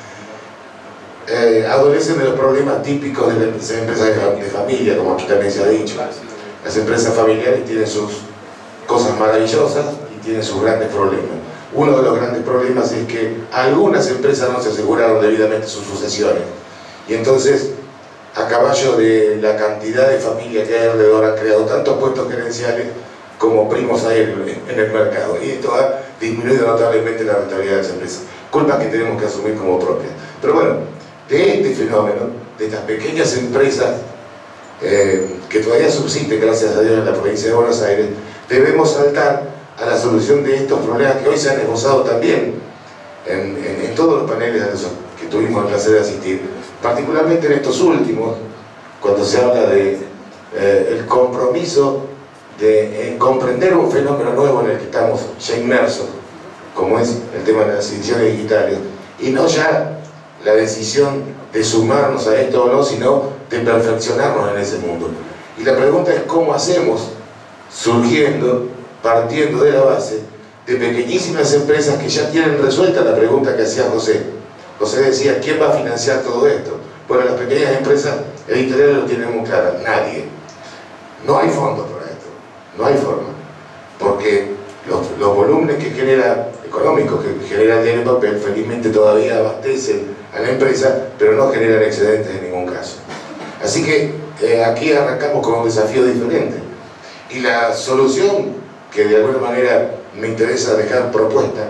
eh, adolecen de los problemas típicos de las empresas de, de familia, como aquí también se ha dicho. Las empresas familiares tienen sus cosas maravillosas y tienen sus grandes problemas. Uno de los grandes problemas es que algunas empresas no se aseguraron debidamente sus sucesiones, y entonces, a caballo de la cantidad de familias que hay alrededor, han creado tantos puestos gerenciales como primos hay en el mercado, y esto ha disminuido notablemente la rentabilidad de las empresas, culpas que tenemos que asumir como propias. Pero bueno, de este fenómeno, de estas pequeñas empresas eh, que todavía subsisten, gracias a Dios, en la provincia de Buenos Aires, debemos saltar a la solución de estos problemas que hoy se han esbozado también en, en, en todos los paneles a los que tuvimos el placer de asistir, particularmente en estos últimos, cuando se habla de eh, el compromiso de en comprender un fenómeno nuevo en el que estamos ya inmersos, como es el tema de las ediciones digitales, y no ya la decisión de sumarnos a esto o no, sino de perfeccionarnos en ese mundo. Y la pregunta es cómo hacemos, surgiendo, partiendo de la base de pequeñísimas empresas que ya tienen resuelta la pregunta que hacía José. José decía, ¿quién va a financiar todo esto? Bueno, las pequeñas empresas editoriales lo tienen muy claro, nadie. No hay fondos para esto, no hay forma, porque los, los volúmenes que genera, económicos que genera el diario en papel, felizmente todavía abastecen a la empresa, pero no generan excedentes en ningún caso. Así que eh, aquí arrancamos con un desafío diferente, y la solución que de alguna manera me interesa dejar propuesta,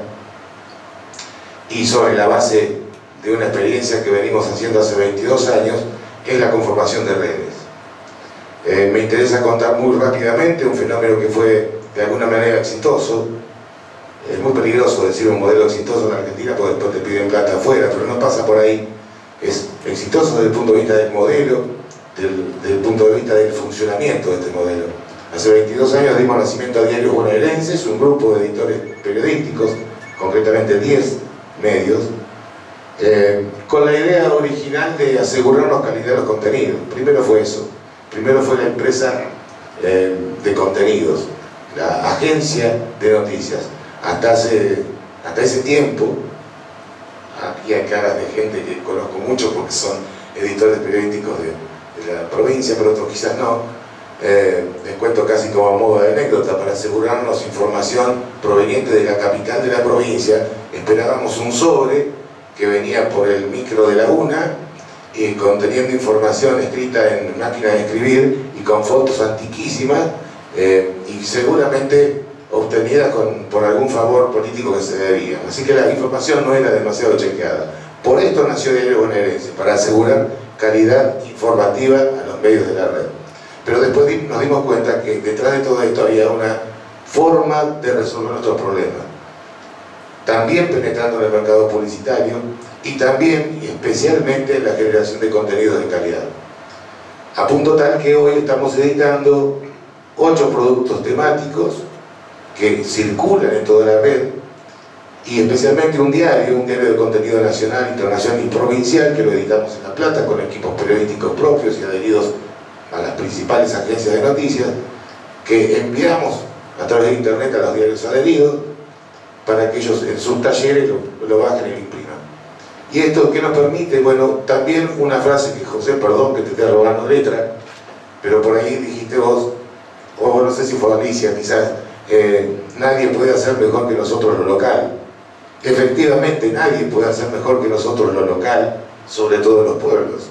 y sobre la base de una experiencia que venimos haciendo hace veintidós años, es la conformación de redes. Eh, me interesa contar muy rápidamente un fenómeno que fue de alguna manera exitoso. Es muy peligroso decir un modelo exitoso en Argentina porque después te piden plata afuera, pero no pasa por ahí. Es exitoso desde el punto de vista del modelo, del, desde el punto de vista del funcionamiento de este modelo. Hace veintidós años dimos nacimiento a Diarios Bonaerenses, un grupo de editores periodísticos, concretamente diez medios, eh, con la idea original de asegurarnos calidad de los contenidos. Primero fue eso, primero fue la empresa eh, de contenidos, la agencia de noticias. Hasta, hace, hasta ese tiempo, aquí hay caras de gente que conozco mucho porque son editores periodísticos de, de la provincia, pero otros quizás no. Eh, les cuento casi como a modo de anécdota para asegurarnos información proveniente de la capital de la provincia, esperábamos un sobre que venía por el micro de la UNA, eh, conteniendo información escrita en máquina de escribir y con fotos antiquísimas, eh, y seguramente obtenida con, por algún favor político que se debía. Así que la información no era demasiado chequeada. Por esto nació Diario Bonaerense, para asegurar calidad informativa a los medios de la red. Pero después nos dimos cuenta que detrás de todo esto había una forma de resolver nuestros problemas, también penetrando en el mercado publicitario y también y especialmente en la generación de contenidos de calidad. A punto tal que hoy estamos editando ocho productos temáticos que circulan en toda la red, y especialmente un diario, un diario de contenido nacional, internacional y provincial, que lo editamos en La Plata con equipos periodísticos propios y adheridos a las principales agencias de noticias, que enviamos a través de internet a los diarios adheridos para que ellos en sus talleres lo, lo bajen y lo impriman. ¿Y esto qué nos permite? Bueno, también una frase que, José, perdón que te esté robando letra, pero por ahí dijiste vos, o no sé si fue Alicia quizás, eh, nadie puede hacer mejor que nosotros lo local. Efectivamente, nadie puede hacer mejor que nosotros lo local, sobre todo en los pueblos.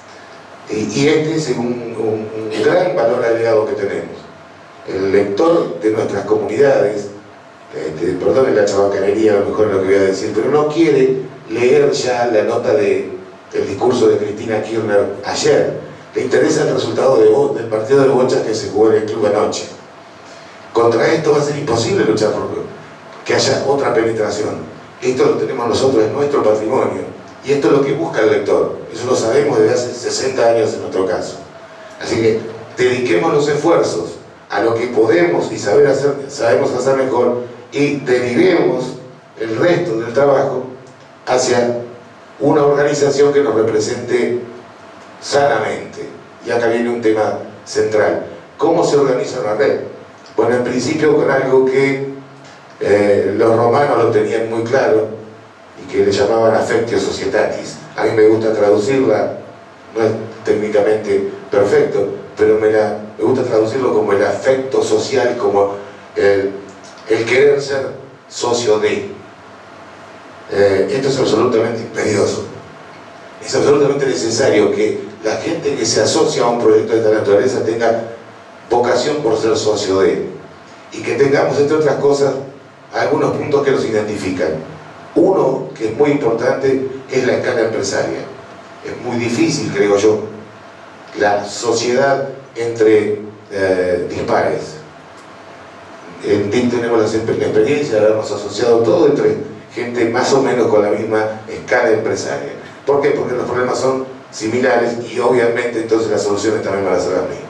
Y, y este es un, un, un gran valor agregado que tenemos. El lector de nuestras comunidades, este, perdone la chabacanería, a lo mejor es lo que voy a decir, pero no quiere leer ya la nota de, del discurso de Cristina Kirchner ayer. Le interesa el resultado de, del partido de bochas que se jugó en el club anoche. Contra esto va a ser imposible luchar por que haya otra penetración. Esto lo tenemos nosotros, es nuestro patrimonio. Y esto es lo que busca el lector. Eso lo sabemos desde hace sesenta años en nuestro caso. Así que dediquemos los esfuerzos a lo que podemos y saber hacer, sabemos hacer mejor, y derivemos el resto del trabajo hacia una organización que nos represente sanamente. Y acá viene un tema central. ¿Cómo se organiza una red? Bueno, en principio con algo que eh, los romanos lo tenían muy claro y que le llamaban affectio societatis. A mí me gusta traducirla, no es técnicamente perfecto, pero me, la, me gusta traducirlo como el afecto social, como el, el querer ser socio de. Eh, esto es absolutamente imperioso. Es absolutamente necesario que la gente que se asocia a un proyecto de esta naturaleza tenga vocación por ser socio de, y que tengamos, entre otras cosas, algunos puntos que nos identifican. Uno, que es muy importante, es la escala empresaria. Es muy difícil, creo yo, la sociedad entre eh, dispares. En D I C tenemos la experiencia de habernos asociado todo entre gente más o menos con la misma escala empresaria. ¿Por qué? Porque los problemas son similares y obviamente entonces las soluciones también van a ser las mismas.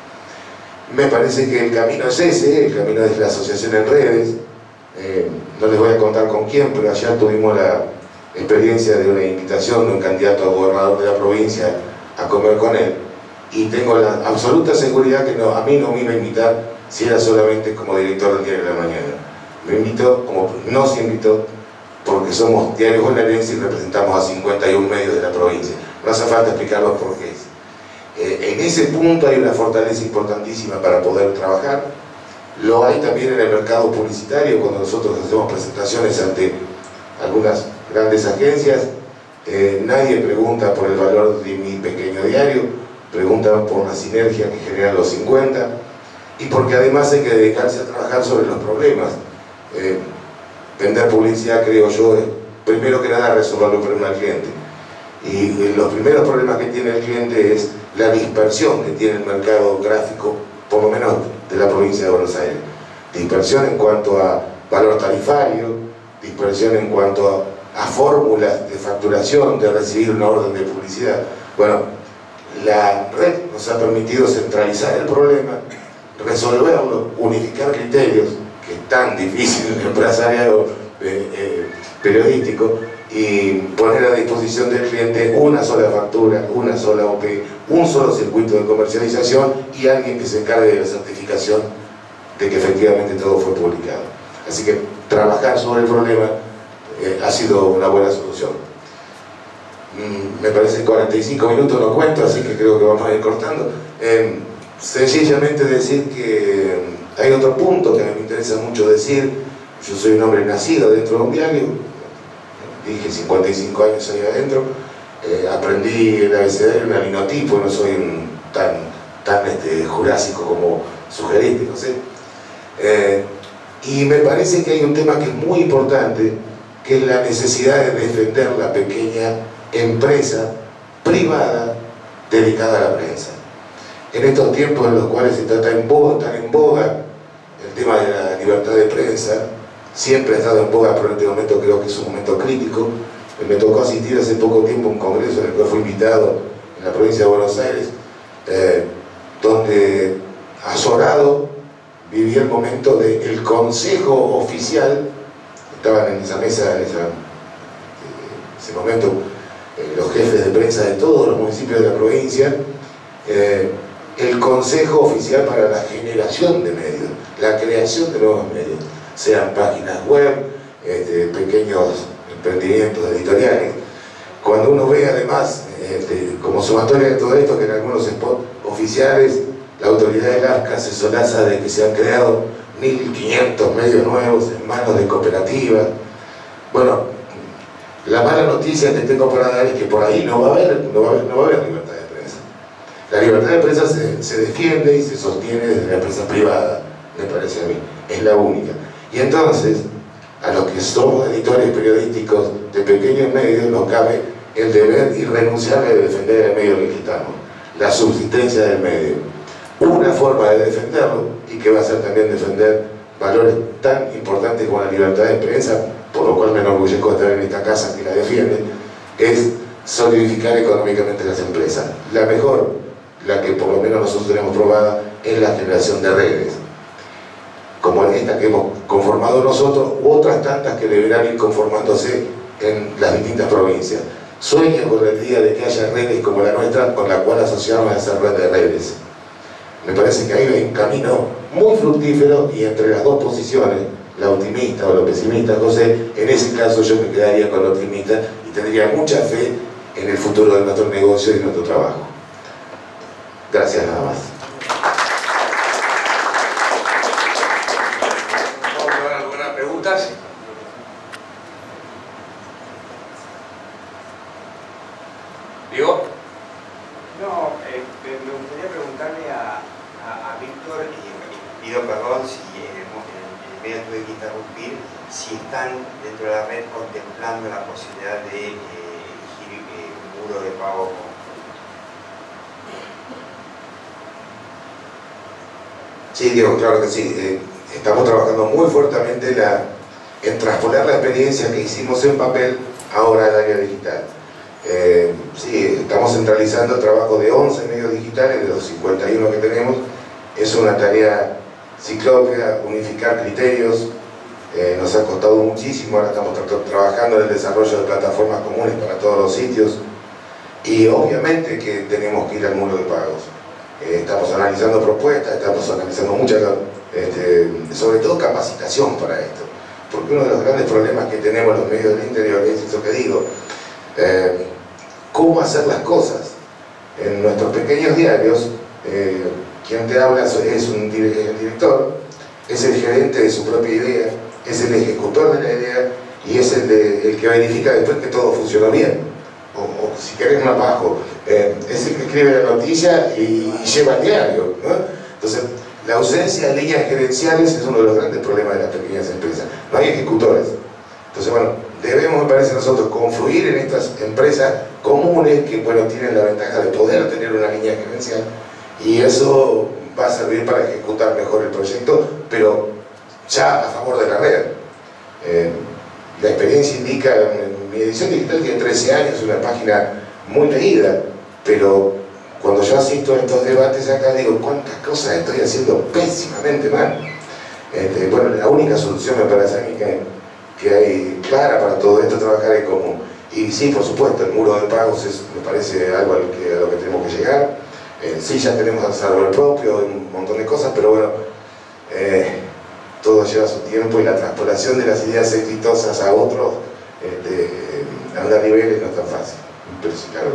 Me parece que el camino es ese, el camino es la asociación en redes. Eh, no les voy a contar con quién, pero ayer tuvimos la experiencia de una invitación de un candidato a gobernador de la provincia a comer con él, y tengo la absoluta seguridad que no, a mí no me iba a invitar si era solamente como director del Diario de la Mañana. Me invitó, como nos invitó, porque somos Diario Bonaerense y representamos a cincuenta y un medios de la provincia. No hace falta explicarlos por qué es. Eh, en ese punto hay una fortaleza importantísima para poder trabajar. Lo hay también en el mercado publicitario, cuando nosotros hacemos presentaciones ante algunas grandes agencias. Eh, nadie pregunta por el valor de mi pequeño diario, preguntan por la sinergia que generan los cincuenta, y porque además hay que dedicarse a trabajar sobre los problemas. Eh, vender publicidad, creo yo, es primero que nada resolver los problemas del cliente. Y los primeros problemas que tiene el cliente es la dispersión que tiene el mercado gráfico, por lo menos de la provincia de Buenos Aires. Dispersión en cuanto a valor tarifario, dispersión en cuanto a, a fórmulas de facturación, de recibir una orden de publicidad. Bueno, la red nos ha permitido centralizar el problema, resolverlo, unificar criterios, que es tan difícil en el empresariado eh, eh, periodístico, y poner a disposición del cliente una sola factura, una sola O P, un solo circuito de comercialización y alguien que se encargue de la certificación de que efectivamente todo fue publicado. Así que trabajar sobre el problema eh, ha sido una buena solución. Mm, me parece que cuarenta y cinco minutos no cuento, así que creo que vamos a ir cortando. Eh, sencillamente decir que Hay otro punto que a mí me interesa mucho decir. Yo soy un hombre nacido dentro de un diario, dije cincuenta y cinco años ahí adentro, eh, aprendí el abecedario, un linotipo, no soy un, tan, tan este, jurásico como sugeriste, no sé. Eh, y me parece que hay un tema que es muy importante, que es la necesidad de defender la pequeña empresa privada dedicada a la prensa. En estos tiempos en los cuales está tan en boga, tan en boga el tema de la libertad de prensa, siempre ha estado en boga, pero en este momento creo que es un momento crítico. Me tocó asistir hace poco tiempo a un congreso en el cual fui invitado en la provincia de Buenos Aires, eh, donde azorado viví el momento del consejo oficial. Estaban en esa mesa, en esa, eh, ese momento, eh, los jefes de prensa de todos los municipios de la provincia, eh, el consejo oficial para la generación de medios, la creación de nuevos medios, sean páginas web, este, pequeños emprendimientos editoriales. Cuando uno ve además, este, como sumatoria de todo esto, que en algunos spots oficiales la autoridad del AFCA se solaza de que se han creado mil quinientos medios nuevos en manos de cooperativas. Bueno, la mala noticia que tengo para dar es que por ahí no va a haber, no va a haber, no va a haber libertad de prensa. La libertad de prensa se, se defiende y se sostiene desde la empresa privada, me parece a mí, es la única. Y entonces, a los que somos editores periodísticos de pequeños medios, nos cabe el deber irrenunciable de defender el medio en el que estamos, la subsistencia del medio. Una forma de defenderlo, y que va a ser también defender valores tan importantes como la libertad de prensa, por lo cual me enorgullezco de estar en esta casa que la defiende, es solidificar económicamente las empresas. La mejor, la que por lo menos nosotros tenemos probada, es la generación de redes, como esta que hemos conformado nosotros, u otras tantas que deberán ir conformándose en las distintas provincias. Sueño con el día de que haya redes como la nuestra, con la cual asociarnos a esa red de redes. Me parece que ahí hay un camino muy fructífero, y entre las dos posiciones, la optimista o la pesimista, José, en ese caso yo me quedaría con la optimista y tendría mucha fe en el futuro de nuestro negocio y nuestro trabajo. Gracias, nada más. ¿Diego? No, eh, me gustaría preguntarle a, a, a Víctor, y pido perdón si en el, en el medio tuve que interrumpir, si están dentro de la red contemplando la posibilidad de eh, elegir eh, un muro de pago. Sí, Diego, claro que sí. Eh, estamos trabajando muy fuertemente la, en traspolar la experiencia que hicimos en papel ahora al área digital. Eh, sí, estamos centralizando el trabajo de once medios digitales, de los cincuenta y uno que tenemos. Es una tarea ciclópea, unificar criterios, eh, nos ha costado muchísimo. Ahora estamos tra trabajando en el desarrollo de plataformas comunes para todos los sitios, y obviamente que tenemos que ir al muro de pagos. Eh, estamos analizando propuestas, estamos analizando muchas, este, sobre todo capacitación para esto, porque uno de los grandes problemas que tenemos los medios del interior es eso que digo, eh, cómo hacer las cosas. En nuestros pequeños diarios, eh, quien te habla es un director, es el gerente de su propia idea, es el ejecutor de la idea, y es el, de, el que verifica después que todo funcionó bien. O, o si querés más bajo, eh, es el que escribe la noticia y, y lleva el diario, ¿no? Entonces, la ausencia de líneas gerenciales es uno de los grandes problemas de las pequeñas empresas. No hay ejecutores. Entonces, bueno, debemos, me parece, nosotros confluir en estas empresas comunes que, bueno, tienen la ventaja de poder tener una línea gerencial, y eso va a servir para ejecutar mejor el proyecto, pero ya a favor de la red. Eh, la experiencia indica, en mi edición digital tiene trece años, una página muy leída, pero cuando yo asisto a estos debates acá digo, ¿cuántas cosas estoy haciendo pésimamente mal? Este, bueno, la única solución me parece a mí que, que hay clara para todo esto, trabajar en común. Y sí, por supuesto, el muro de pagos es, me parece algo a lo que, a lo que tenemos que llegar. Eh, sí, ya tenemos el servidor propio, un montón de cosas, pero bueno, eh, todo lleva su tiempo, y la transpolación de las ideas exitosas a otros, este, a andar niveles no es tan fácil, pero sí, claro.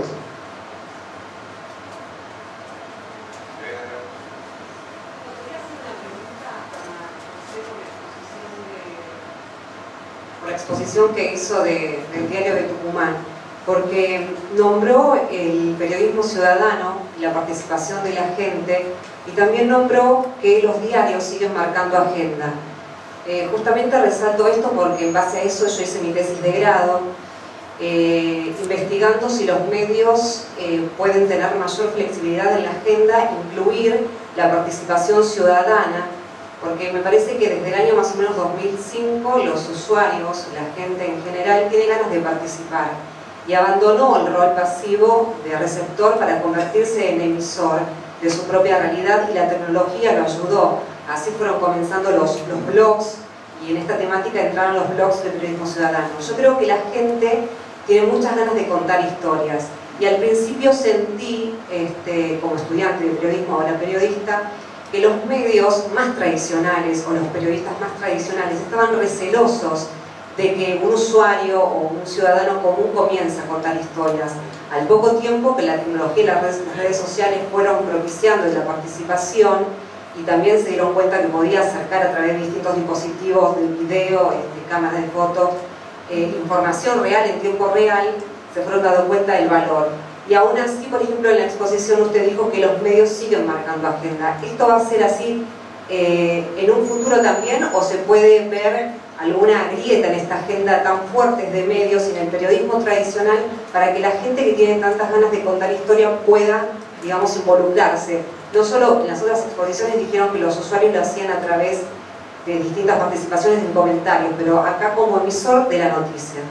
la exposición que hizo de, del diario de Tucumán, porque nombró el periodismo ciudadano y la participación de la gente, y también nombró que los diarios siguen marcando agenda. Eh, justamente resalto esto porque en base a eso yo hice mi tesis de grado, eh, investigando si los medios eh, pueden tener mayor flexibilidad en la agenda, incluir la participación ciudadana, porque me parece que desde el año más o menos dos mil cinco los usuarios, la gente en general, tiene ganas de participar y abandonó el rol pasivo de receptor para convertirse en emisor de su propia realidad, y la tecnología lo ayudó. Así fueron comenzando los, los blogs, y en esta temática entraron los blogs de periodismo ciudadano. Yo creo que la gente tiene muchas ganas de contar historias, y al principio sentí, este, como estudiante de periodismo, ahora periodista, que los medios más tradicionales o los periodistas más tradicionales estaban recelosos de que un usuario o un ciudadano común comience a contar historias. Al poco tiempo que la tecnología y las redes, las redes sociales fueron propiciando la participación, y también se dieron cuenta que podía acercar a través de distintos dispositivos de video, de cámaras de foto, eh, información real en tiempo real, se fueron dando cuenta del valor. Y aún así, por ejemplo, en la exposición usted dijo que los medios siguen marcando agenda. ¿Esto va a ser así eh, en un futuro también, o se puede ver alguna grieta en esta agenda tan fuerte de medios y en el periodismo tradicional para que la gente que tiene tantas ganas de contar historia pueda, digamos, involucrarse? No solo en las otras exposiciones dijeron que los usuarios lo hacían a través de distintas participaciones en comentarios, pero acá como emisor de la noticia.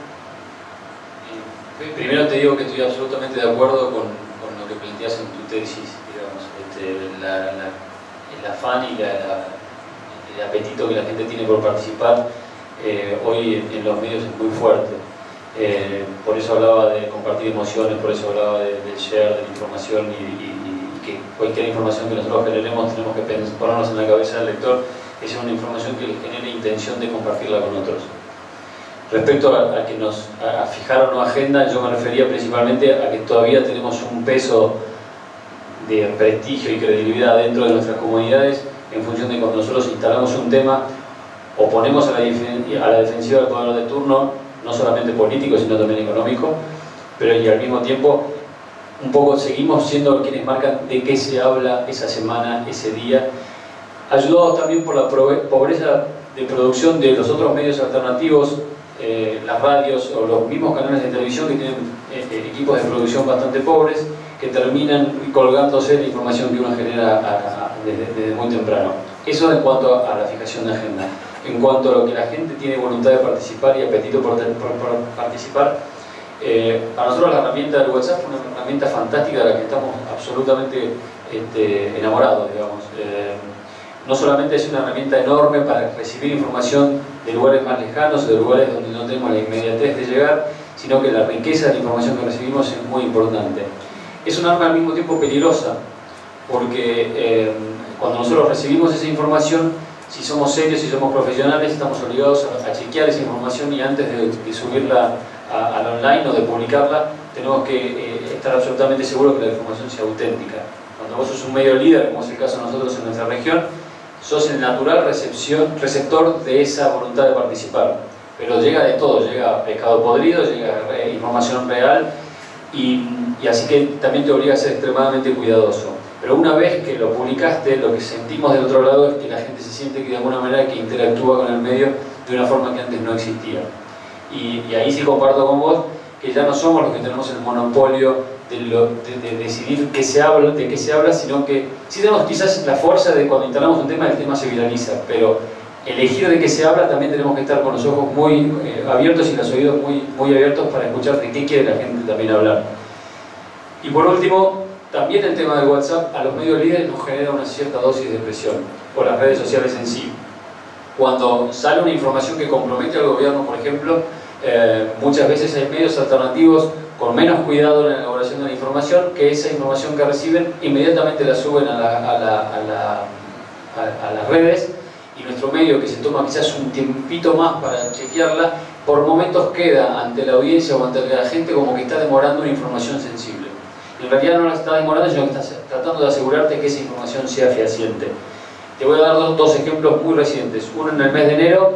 Primero te digo que estoy absolutamente de acuerdo con, con lo que planteas en tu tesis, digamos, este, la, la, el afán y la, la, el apetito que la gente tiene por participar eh, hoy en, en los medios es muy fuerte. Eh, por eso hablaba de compartir emociones, por eso hablaba de, del share, de la información, y, y, y que cualquier información que nosotros generemos tenemos que ponernos en la cabeza del lector que sea una información que le genere intención de compartirla con otros. Respecto a, a que nos a, a fijar o no agenda, yo me refería principalmente a que todavía tenemos un peso de prestigio y credibilidad dentro de nuestras comunidades en función de cuando nosotros instalamos un tema o ponemos a la, a la defensiva del poder de turno, no solamente político sino también económico, pero y al mismo tiempo un poco seguimos siendo quienes marcan de qué se habla esa semana, ese día, ayudados también por la pobreza de producción de los otros medios alternativos, eh, las radios o los mismos canales de televisión que tienen eh, equipos de producción bastante pobres, que terminan colgándose la información que uno genera a, a, desde, desde muy temprano. Eso en cuanto a, a la fijación de agenda. En cuanto a lo que la gente tiene voluntad de participar y apetito por, por, por participar, eh, para nosotros la herramienta del WhatsApp es una herramienta fantástica de la que estamos absolutamente este, enamorados, digamos. Eh, no solamente es una herramienta enorme para recibir información de lugares más lejanos, de lugares donde no tenemos la inmediatez de llegar, sino que la riqueza de la información que recibimos es muy importante. Es un arma al mismo tiempo peligrosa, porque eh, cuando nosotros recibimos esa información, si somos serios, si somos profesionales, estamos obligados a, a chequear esa información, y antes de, de subirla a, al online o de publicarla, tenemos que eh, estar absolutamente seguros que la información sea auténtica. Cuando vos sos un medio líder, como es el caso de nosotros en nuestra región, sos el natural recepción, receptor de esa voluntad de participar. Pero llega de todo, llega pescado podrido, llega re, información real, y, y así que también te obliga a ser extremadamente cuidadoso. Pero una vez que lo publicaste, lo que sentimos del otro lado es que la gente se siente que de alguna manera que interactúa con el medio de una forma que antes no existía. Y, y ahí sí comparto con vos que ya no somos los que tenemos el monopolio de, lo, de, de decidir qué se habla, de qué se habla, sino que sí tenemos quizás la fuerza de cuando instalamos un tema, el tema se viraliza, pero elegir de qué se habla también tenemos que estar con los ojos muy eh, abiertos y los oídos muy, muy abiertos para escuchar de qué quiere la gente también hablar. Y por último, también el tema del WhatsApp a los medios líderes nos genera una cierta dosis de presión, o las redes sociales en sí. Cuando sale una información que compromete al gobierno, por ejemplo, eh, muchas veces hay medios alternativos con menos cuidado en la elaboración de la información, que esa información que reciben inmediatamente la suben a, la, a, la, a, la, a, a las redes, y nuestro medio, que se toma quizás un tiempito más para chequearla, por momentos queda ante la audiencia o ante la gente como que está demorando una información sensible. En realidad no la está demorando, sino que está tratando de asegurarte que esa información sea fehaciente. Te voy a dar dos, dos ejemplos muy recientes. Uno, en el mes de enero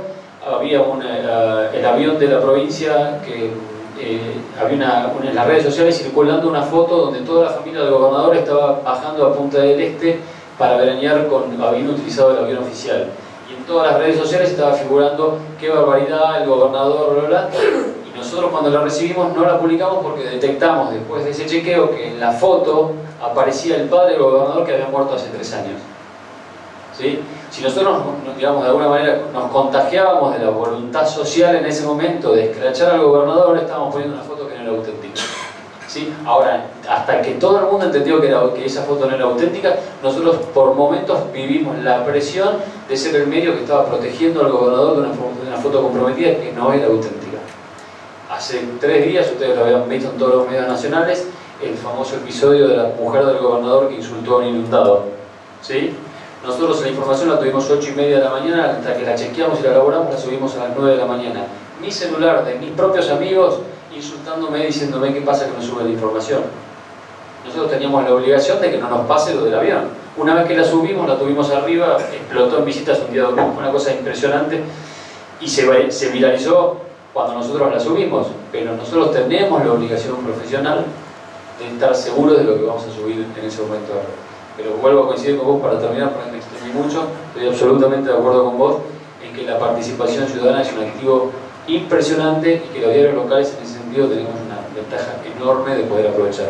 había una, uh, el avión de la provincia que eh, había una, una, en las redes sociales circulando una foto donde toda la familia del gobernador estaba bajando a Punta del Este para veranear con, habiendo utilizado el avión oficial. Y en todas las redes sociales estaba figurando qué barbaridad, el gobernador, bla, bla, bla. Y nosotros cuando la recibimos no la publicamos porque detectamos después de ese chequeo que en la foto aparecía el padre del gobernador que había muerto hace tres años. ¿Sí? Si nosotros, digamos, de alguna manera nos contagiábamos de la voluntad social en ese momento de escrachar al gobernador, estábamos poniendo una foto que no era auténtica. ¿Sí? Ahora, hasta que todo el mundo entendió que, era, que esa foto no era auténtica, nosotros por momentos vivimos la presión de ser el medio que estaba protegiendo al gobernador de una, de una foto comprometida que no era auténtica. Hace tres días, ustedes lo habían visto en todos los medios nacionales, el famoso episodio de la mujer del gobernador que insultó a un inundado. ¿Sí? Nosotros la información la tuvimos ocho y media de la mañana, hasta que la chequeamos y la elaboramos, la subimos a las nueve de la mañana. Mi celular de mis propios amigos insultándome, diciéndome qué pasa que no sube la información. Nosotros teníamos la obligación de que no nos pase lo del avión. Una vez que la subimos, la tuvimos arriba, explotó en visitas un día domingo, una cosa impresionante, y se, se viralizó cuando nosotros la subimos. Pero nosotros tenemos la obligación profesional de estar seguros de lo que vamos a subir en ese momento. Pero vuelvo a coincidir con vos para terminar, porque me extendí mucho. Estoy absolutamente de acuerdo con vos en que la participación ciudadana es un activo impresionante y que los diarios locales en ese sentido tenemos una ventaja enorme de poder aprovechar.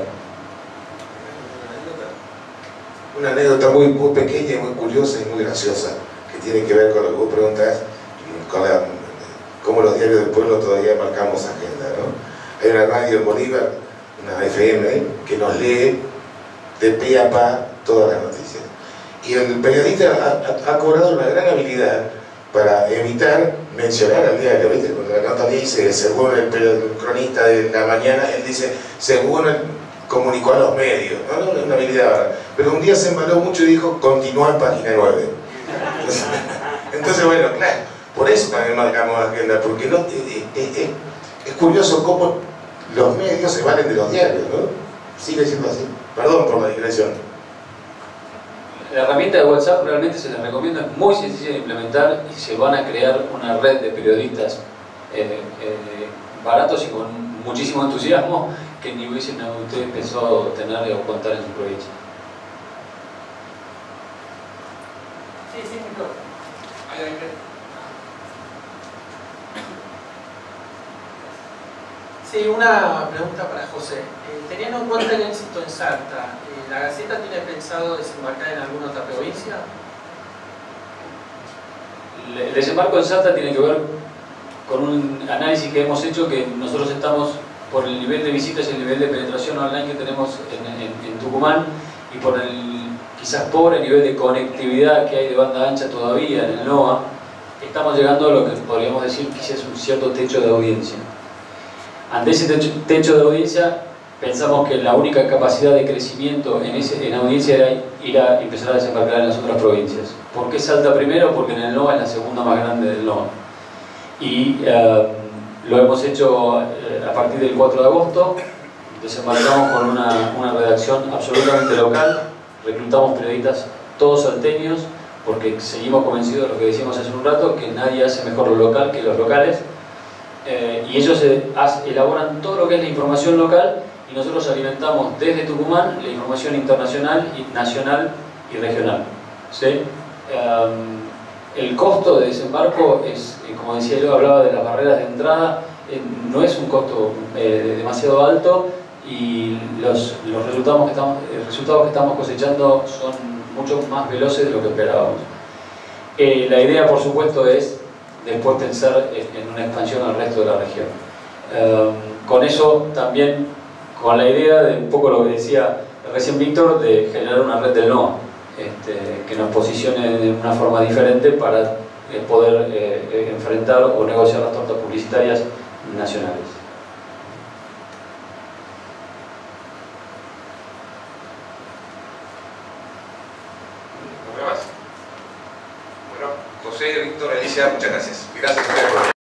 Una anécdota muy, muy pequeña y muy curiosa y muy graciosa que tiene que ver con lo que vos preguntas, con la, cómo los diarios del pueblo todavía marcamos agenda, ¿no? Hay una radio en Bolívar, una F M, que nos lee de pe a pa todas las noticias. Y el periodista ha, ha, ha cobrado una gran habilidad para evitar mencionar al diario, ¿viste? Cuando la nota dice, según el, el cronista de la mañana, él dice, según el, comunicó a los medios, ¿no? No, una habilidad ahora. Pero un día se embaló mucho y dijo, continúa en página nueve. Entonces, entonces, bueno, claro, por eso también marcamos agenda, porque no, eh, eh, eh, es curioso cómo los medios se valen de los diarios, ¿no? Sigue siendo así. Perdón por la digresión. La herramienta de WhatsApp realmente se les recomiendo, es muy sencilla de implementar y se van a crear una red de periodistas eh, eh, baratos y con muchísimo entusiasmo que ni hubiesen ustedes pensado tener o contar en su provincia. Sí, sí, mejor. Ahí, ahí, ahí. Sí, una pregunta para José. Eh, teniendo en cuenta el éxito en Salta, eh, ¿la Gaceta tiene pensado desembarcar en alguna otra provincia? El desembarco en Salta tiene que ver con un análisis que hemos hecho, que nosotros estamos, por el nivel de visitas y el nivel de penetración online que tenemos en, en, en Tucumán, y por el quizás pobre nivel de conectividad que hay de banda ancha todavía en el NOA, estamos llegando a lo que podríamos decir quizás un cierto techo de audiencia. Ante ese techo, techo de audiencia, pensamos que la única capacidad de crecimiento en, ese, en audiencia era ir a empezar a desembarcar en las otras provincias. ¿Por qué Salta primero? Porque en el NOA es la segunda más grande del NOA. Y uh, lo hemos hecho uh, a partir del cuatro de agosto, desembarcamos con una, una redacción absolutamente local, reclutamos periodistas todos salteños, porque seguimos convencidos de lo que decíamos hace un rato, que nadie hace mejor lo local que los locales. Eh, y ellos eh, elaboran todo lo que es la información local y nosotros alimentamos desde Tucumán la información internacional, y nacional y regional. ¿Sí? Um, el costo de desembarco es, eh, como decía yo, hablaba de las barreras de entrada, eh, no es un costo eh, demasiado alto y los, los resultados, que estamos, los resultados que estamos cosechando son mucho más veloces de lo que esperábamos. Eh, la idea, por supuesto, es después pensar en una expansión al resto de la región. Eh, con eso también, con la idea de un poco lo que decía recién Víctor, de generar una red del NOA, este, que nos posicione de una forma diferente para eh, poder eh, enfrentar o negociar las tortas publicitarias nacionales. José, Víctor, Alicia, muchas gracias. Gracias a ustedes por